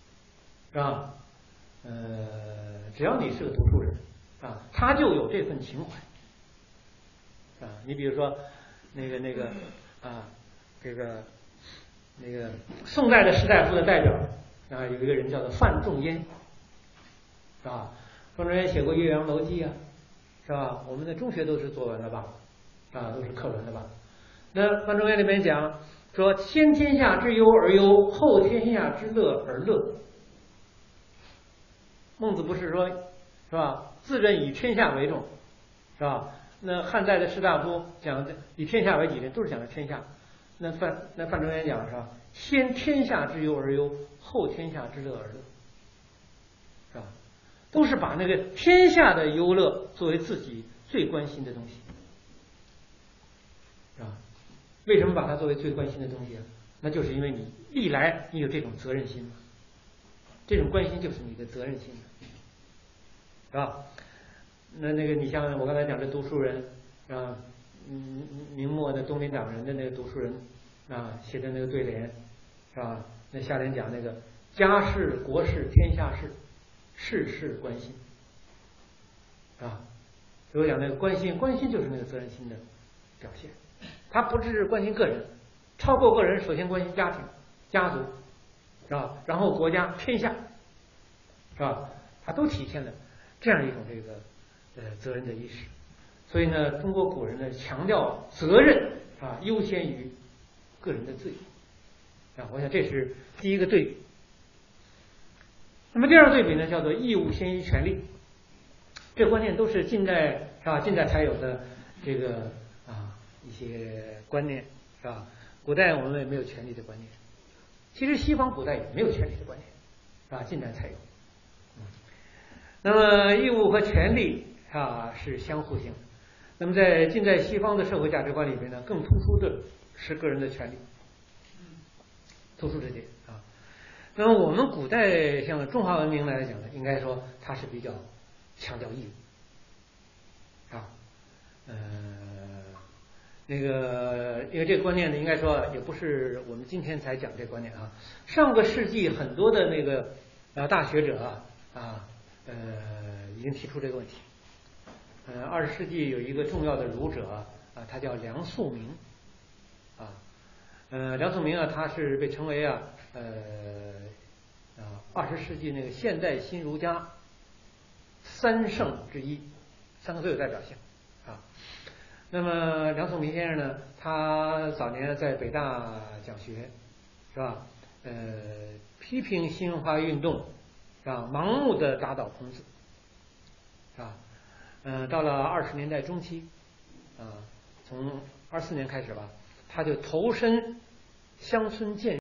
是吧？呃，只要你是个读书人啊，他就有这份情怀啊。你比如说那个那个啊，这个那个宋代的士大夫的代表啊，有一个人叫做范仲淹，是吧？范仲淹写过《岳阳楼记》啊，是吧？我们的中学都是作文的吧？啊，都是课文的吧？那范仲淹里面讲说：“先天下之忧而忧，后天下之乐而乐。”孟子不是说，是吧？自认以天下为重，是吧？那汉代的士大夫讲以天下为己任，都是讲的天下。那范那范仲淹讲是吧？先天下之忧而忧，后天下之乐而乐，是吧？都是把那个天下的忧乐作为自己最关心的东西，是吧？为什么把它作为最关心的东西啊？那就是因为你历来你有这种责任心嘛，这种关心就是你的责任心，是吧？那那个你像我刚才讲的读书人啊，嗯，明末的东林党人的那个读书人啊写的那个对联，是吧？那下联讲那个家事国事天下事，事事关心，啊，所以我讲那个关心，关心就是那个责任心的表现。他不只是关心个人，超过个人，首先关心家庭、家族，是吧？然后国家、天下，是吧？它都体现了这样一种这个呃责任的意识。所以呢，中国古人呢强调责任啊优先于个人的自由啊，我想这是第一个对比。那么第二个对比呢，叫做义务先于权利。这观念都是近代是吧？近代才有的这个啊一些观念是吧？古代我们也没有权利的观念，其实西方古代也没有权利的观念，是吧？近代才有。嗯，那么义务和权利啊是相互性的。那么在近代西方的社会价值观里边呢，更突出的是个人的权利，突出这点啊。那么我们古代像中华文明来讲呢，应该说它是比较强调义务啊，呃，那个因为这个观念呢，应该说也不是我们今天才讲这个观念啊。上个世纪很多的那个啊大学者啊啊呃已经提出这个问题。呃，二十世纪有一个重要的儒者啊，他叫梁漱溟啊，呃，梁漱溟啊，他是被称为啊呃啊二十世纪那个现代新儒家三圣之一，三个最有代表性啊。那么梁漱溟先生呢，他早年在北大讲学，是吧？呃，批评新文化运动，是吧？盲目的打倒孔子，是吧？嗯、呃，到了二十年代中期，啊、呃，从二四年开始吧，他就投身乡村建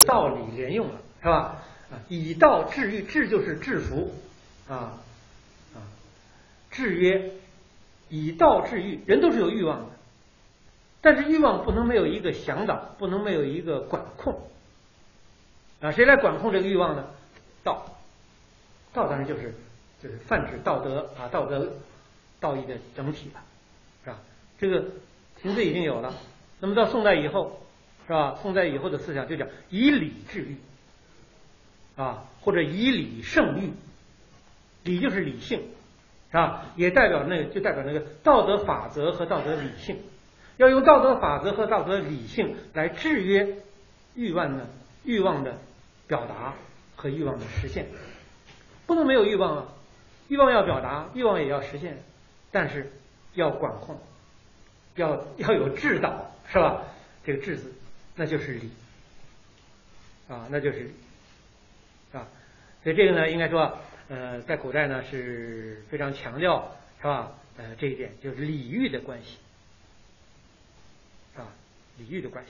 道理连用了，是吧？啊，以道制欲，制就是制服，啊啊，制约，以道制欲，人都是有欲望的，但是欲望不能没有一个向导，不能没有一个管控。啊，谁来管控这个欲望呢？道，道当然就是就是泛指道德啊，道德道义的整体了，是吧？这个荀子已经有了，那么到宋代以后，是吧？宋代以后的思想就讲以礼治欲，啊，或者以礼胜欲，礼就是理性，是吧？也代表那个就代表那个道德法则和道德理性，要用道德法则和道德理性来制约欲望呢，欲望的表达和欲望的实现，不能没有欲望啊！欲望要表达，欲望也要实现，但是要管控，要要有制导，是吧？这个制字，那就是理啊，那就是理啊。所以这个呢，应该说，呃，在古代呢是非常强调，是吧？呃，这一点就是礼欲的关系啊，礼欲的关系。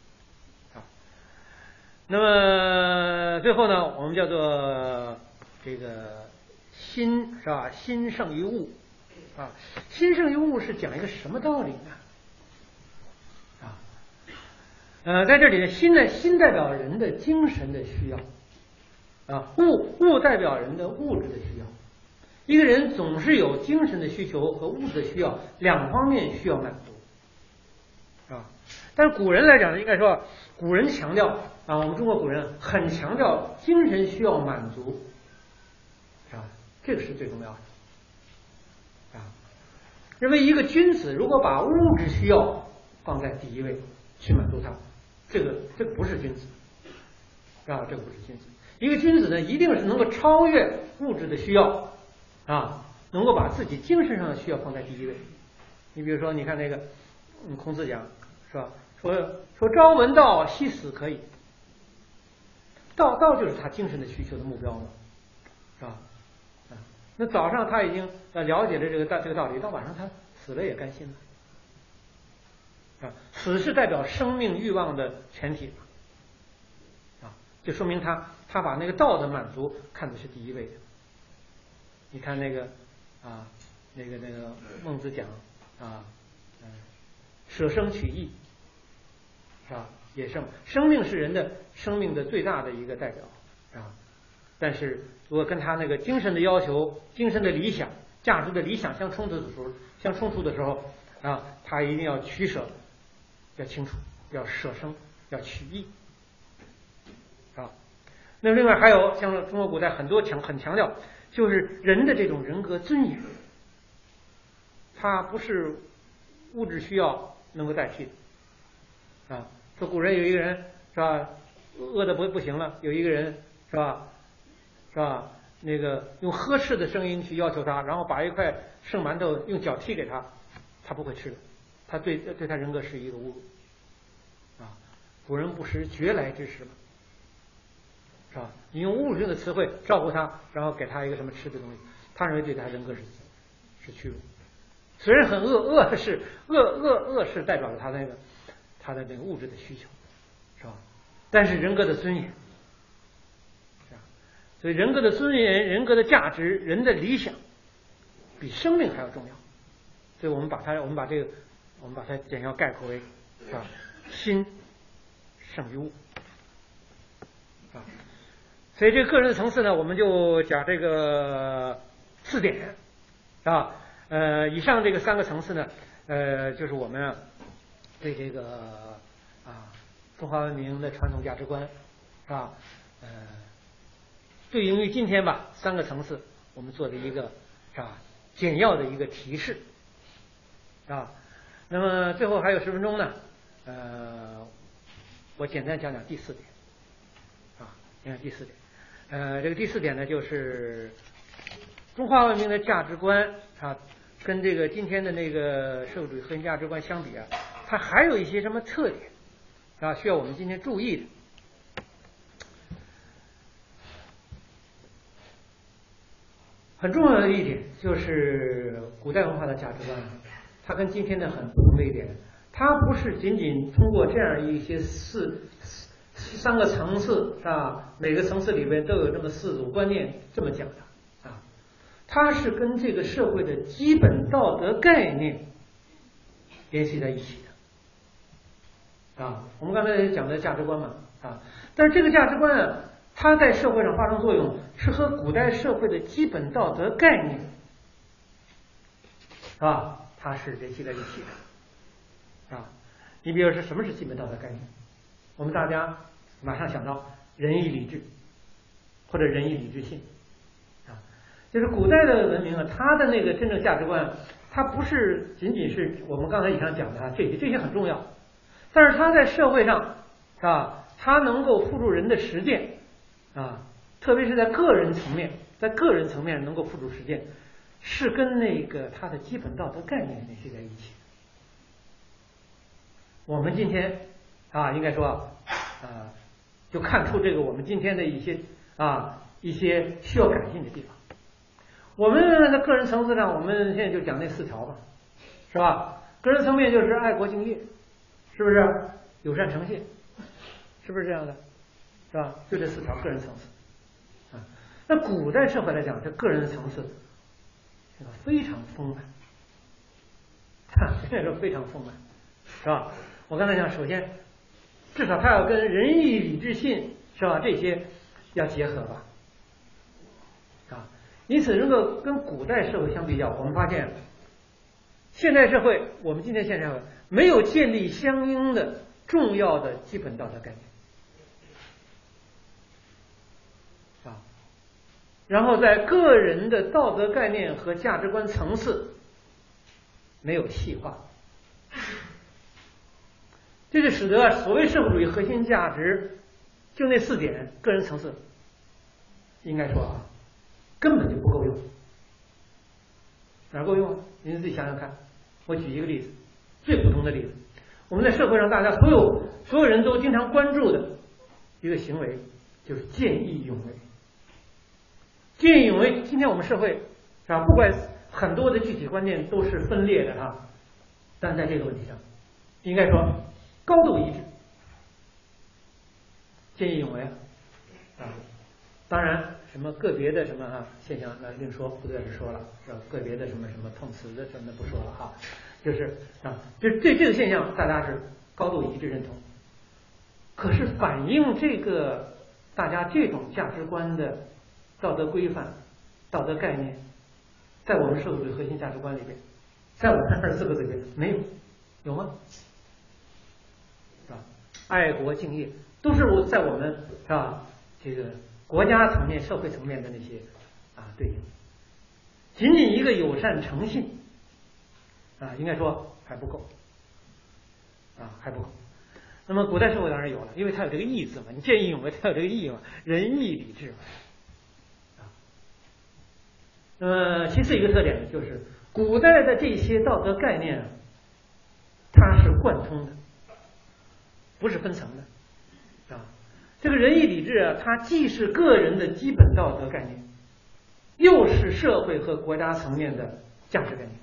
那么最后呢，我们叫做这个心，是吧？心胜于物啊，心胜于物是讲一个什么道理呢？啊，呃，在这里呢，心呢，心代表人的精神的需要啊，物物代表人的物质的需要。一个人总是有精神的需求和物质的需要，两方面需要满足啊。但是古人来讲呢，应该说古人强调啊，我们中国古人很强调精神需要满足，是吧？这个是最重要的啊。认为一个君子如果把物质需要放在第一位去满足它，这个这个不是君子啊，这个不是君子。一个君子呢，一定是能够超越物质的需要啊，能够把自己精神上的需要放在第一位。你比如说，你看那个，嗯，孔子讲是吧？说说朝闻道，夕死可以。道道就是他精神的需求的目标嘛，是吧？啊，那早上他已经呃了解了这个道这个道理，到晚上他死了也甘心了。啊，死是代表生命欲望的全体，啊，就说明他他把那个道的满足看的是第一位的。你看那个啊，那个那个孟子讲啊，嗯，舍生取义，是吧？也生生命是人的生命的最大的一个代表啊，但是如果跟他那个精神的要求、精神的理想、价值的理想相冲突的时候，相冲突的时候啊，他一定要取舍，要清楚，要舍生，要取义啊。那另外还有像中国古代很多强很强调，就是人的这种人格尊严，它不是物质需要能够代替的啊。说古人有一个人是吧，饿得不不行了，有一个人是吧，是吧，那个用呵斥的声音去要求他，然后把一块剩馒头用脚踢给他，他不会吃的，他对对他人格是一个侮辱啊。古人不识绝来之食嘛，是吧？你用物质性的词汇照顾他，然后给他一个什么吃的东西，他认为对他人格是是屈辱。虽然很饿，饿是饿饿饿是代表了他那个。他的那个物质的需求，是吧？但是人格的尊严，是吧？所以人格的尊严、人格的价值、人的理想，比生命还要重要。所以我们把它，我们把这个，我们把它简要概括为，是吧？心胜于物，啊。所以这个个人的层次呢，我们就讲这个四点，啊，呃，以上这个三个层次呢，呃，就是我们啊。对这个啊中华文明的传统价值观是吧？呃，对应于今天吧，三个层次我们做的一个是吧简要的一个提示啊。那么最后还有十分钟呢，呃，我简单讲讲第四点啊，讲讲第四点。呃，这个第四点呢，就是中华文明的价值观啊，跟这个今天的那个社会主义核心价值观相比啊。它还有一些什么特点啊，需要我们今天注意的。很重要的一点就是古代文化的价值观，它跟今天的很不同的一点，它不是仅仅通过这样一些思三个层次是吧？每个层次里边都有这么四组观念，这么讲的啊。它是跟这个社会的基本道德概念联系在一起的啊。我们刚才讲的价值观嘛啊，但是这个价值观啊，它在社会上发生作用是和古代社会的基本道德概念啊，它是联系在一起的啊。你比如说，什么是基本道德概念？我们大家马上想到仁义礼智，或者仁义礼智信啊，就是古代的文明啊，它的那个真正价值观，它不是仅仅是我们刚才以上讲的啊，这些这些很重要，但是它在社会上啊，它能够付诸人的实践啊，特别是在个人层面，在个人层面能够付诸实践，是跟那个它的基本道德概念联系在一起。我们今天啊，应该说啊，就看出这个我们今天的一些啊一些需要改进的地方。我们在个人层次上，我们现在就讲那四条吧，是吧？个人层面就是爱国敬业，是不是？友善诚信，是不是这样的？是吧？就这四条个人层次啊。那古代社会来讲，这个人层次这个非常丰满，这个非常丰满，是吧？我刚才讲，首先至少它要跟仁义礼智信，是吧？这些要结合吧，啊，因此能够跟古代社会相比较，我们发现现代社会，我们今天现代社会没有建立相应的重要的基本道德概念，啊，然后在个人的道德概念和价值观层次没有细化。这就使得所谓社会主义核心价值，就那四点，个人层次，应该说啊，根本就不够用。哪够用？您自己想想看。我举一个例子，最普通的例子，我们在社会上大家所有所有人都经常关注的一个行为，就是见义勇为。见义勇为，今天我们社会是吧？不管很多的具体观念都是分裂的啊，但在这个问题上，应该说高度一致，见义勇为啊！当然，什么个别的什么啊现象，那另说，不在这说了，是吧？个别的什么什么碰瓷的什么不说了哈，就是啊，就对这个现象，大家是高度一致认同。可是反映这个大家这种价值观的道德规范、道德概念，在我们社会主义核心价值观里边，在我们二十四个字里边没有，有吗？是吧？爱国敬业都是我在我们是吧这个国家层面、社会层面的那些啊对应。仅仅一个友善诚信啊，应该说还不够啊，还不够。那么古代社会当然有了，因为它有这个义字嘛，你见义勇为，它有这个义嘛，仁义礼智嘛。啊，那么其次一个特点就是古代的这些道德概念啊，它是贯通的，不是分层的啊。这个仁义礼智啊，它既是个人的基本道德概念，又是社会和国家层面的价值概念。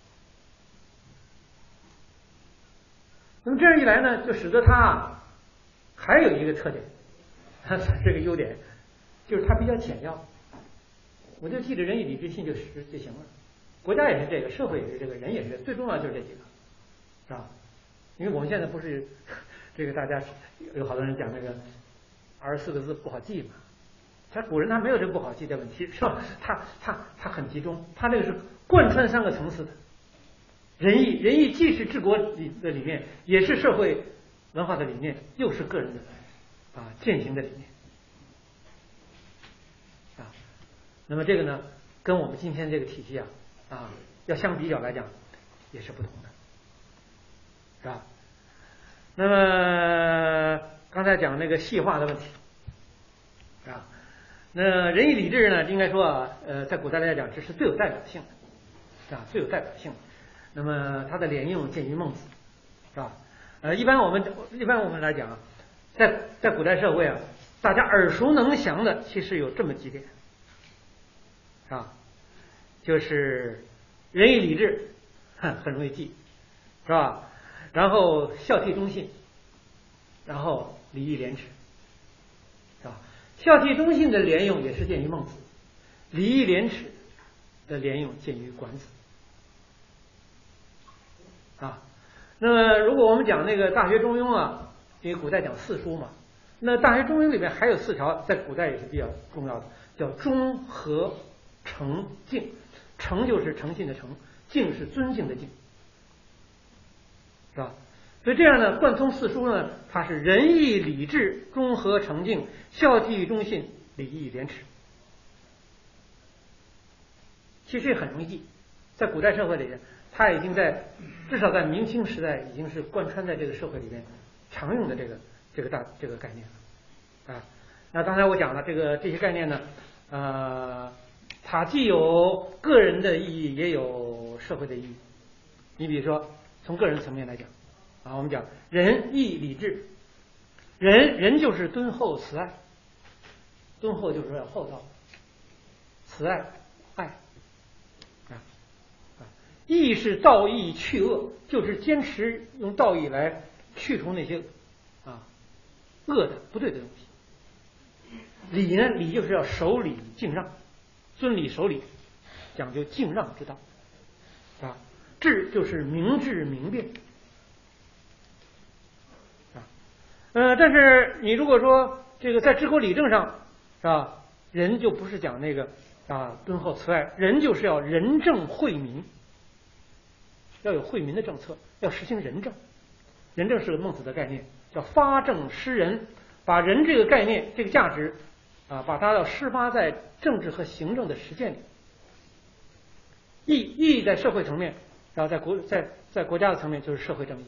那么这样一来呢，就使得它还有一个特点，它这个优点就是它比较简要。我就记着仁义礼智信就就行了。国家也是这个，社会也是这个，人也是这个，最重要就是这几个，是吧？因为我们现在不是这个大家有好多人讲那个二十四个字不好记嘛，他古人他没有这个不好记的问题，是吧？他他他很集中，他这个是贯穿三个层次的。仁义，仁义既是治国理的理念，也是社会文化的理念，又是个人的啊践行的理念啊。那么这个呢，跟我们今天这个体系啊啊要相比较来讲，也是不同的，是吧？那么刚才讲那个细化的问题啊，那仁义礼智呢，应该说啊，呃，在古代来讲，这是最有代表性的啊，最有代表性的。那么它的连用见于孟子，是吧？呃，一般我们一般我们来讲啊，在在古代社会啊，大家耳熟能详的其实有这么几点，啊，就是仁义礼智，很容易记，是吧？然后孝悌忠信，然后礼义廉耻， 孝悌忠信的连用也是见于孟子，礼义廉耻的连用见于管子。啊，那么如果我们讲那个《大学》《中庸》啊，因为古代讲四书嘛，那《大学》《中庸》里面还有四条，在古代也是比较重要的，叫忠、和、诚、敬。诚就是诚信的诚，敬是尊敬的敬，是吧？所以这样呢，贯通四书呢，它是仁义礼智忠和诚敬，孝悌忠信礼义廉耻。其实也很容易记，在古代社会里，它已经在至少在明清时代已经是贯穿在这个社会里面常用的这个这个大这个概念了啊。那刚才我讲了这个这些概念呢，呃，它既有个人的意义，也有社会的意义。你比如说，从个人层面来讲。啊，我们讲仁义礼智，仁仁就是敦厚慈爱，敦厚就是要厚道，慈爱爱啊啊，义是道义去恶，就是坚持用道义来去除那些啊恶的不对的东西。礼呢，礼就是要守礼敬让，遵礼守礼，讲究敬让之道啊。智就是明智明辨。呃，但是你如果说这个在治国理政上，是吧？人就不是讲那个啊敦厚慈爱，人就是要仁政惠民，要有惠民的政策，要实行仁政。仁政是孟子的概念，叫发政施仁，把仁这个概念、这个价值啊，把它要施发在政治和行政的实践里。义义在社会层面，然后在国在在国家的层面就是社会正义。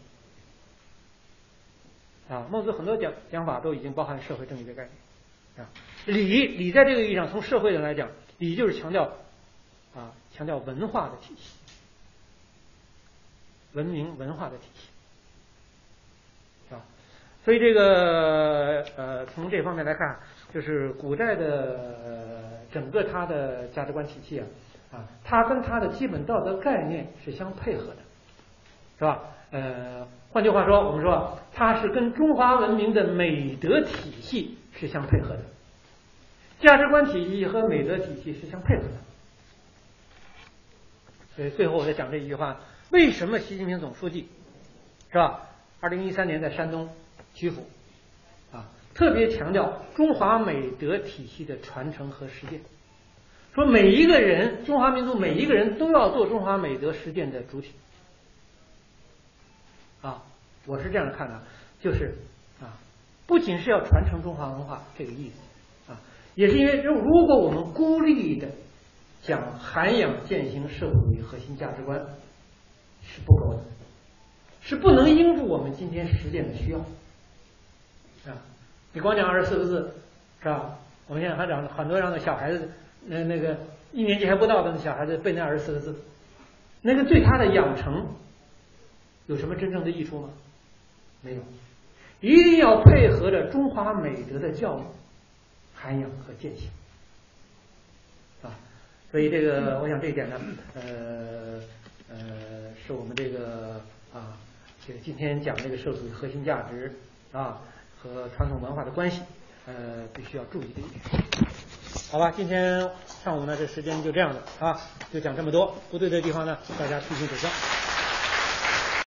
啊，孟子很多讲讲法都已经包含社会正义的概念。啊，礼礼在这个意义上，从社会人来讲，礼就是强调啊强调文化的体系，文明文化的体系。啊，所以这个呃从这方面来看，就是古代的、呃、整个它的价值观体系啊啊，它跟它的基本道德概念是相配合的，是吧？呃。换句话说，我们说它是跟中华文明的美德体系是相配合的，价值观体系和美德体系是相配合的。所以最后我再讲这一句话：为什么习近平总书记是吧？二零一三年在山东曲阜啊，特别强调中华美德体系的传承和实践，说每一个人，中华民族每一个人都要做中华美德实践的主体。啊，我是这样看的，就是啊，不仅是要传承中华文化这个意思啊，也是因为如果我们孤立的讲涵养践行社会主义核心价值观是不够的，是不能应付我们今天实践的需要啊。你光讲二十四个字是吧？我们现在还讲很多让那小孩子，那那个一年级还不到的小孩子背那二十四个字，那个对他的养成有什么真正的益处吗？没有，一定要配合着中华美德的教育、涵养和践行啊。所以这个，我想这一点呢，呃呃，是我们这个啊，这个今天讲这个社会主义核心价值啊和传统文化的关系，呃，必须要注意的一点。好吧，今天上午呢，这时间就这样的啊，就讲这么多，不对的地方呢，大家批评指教。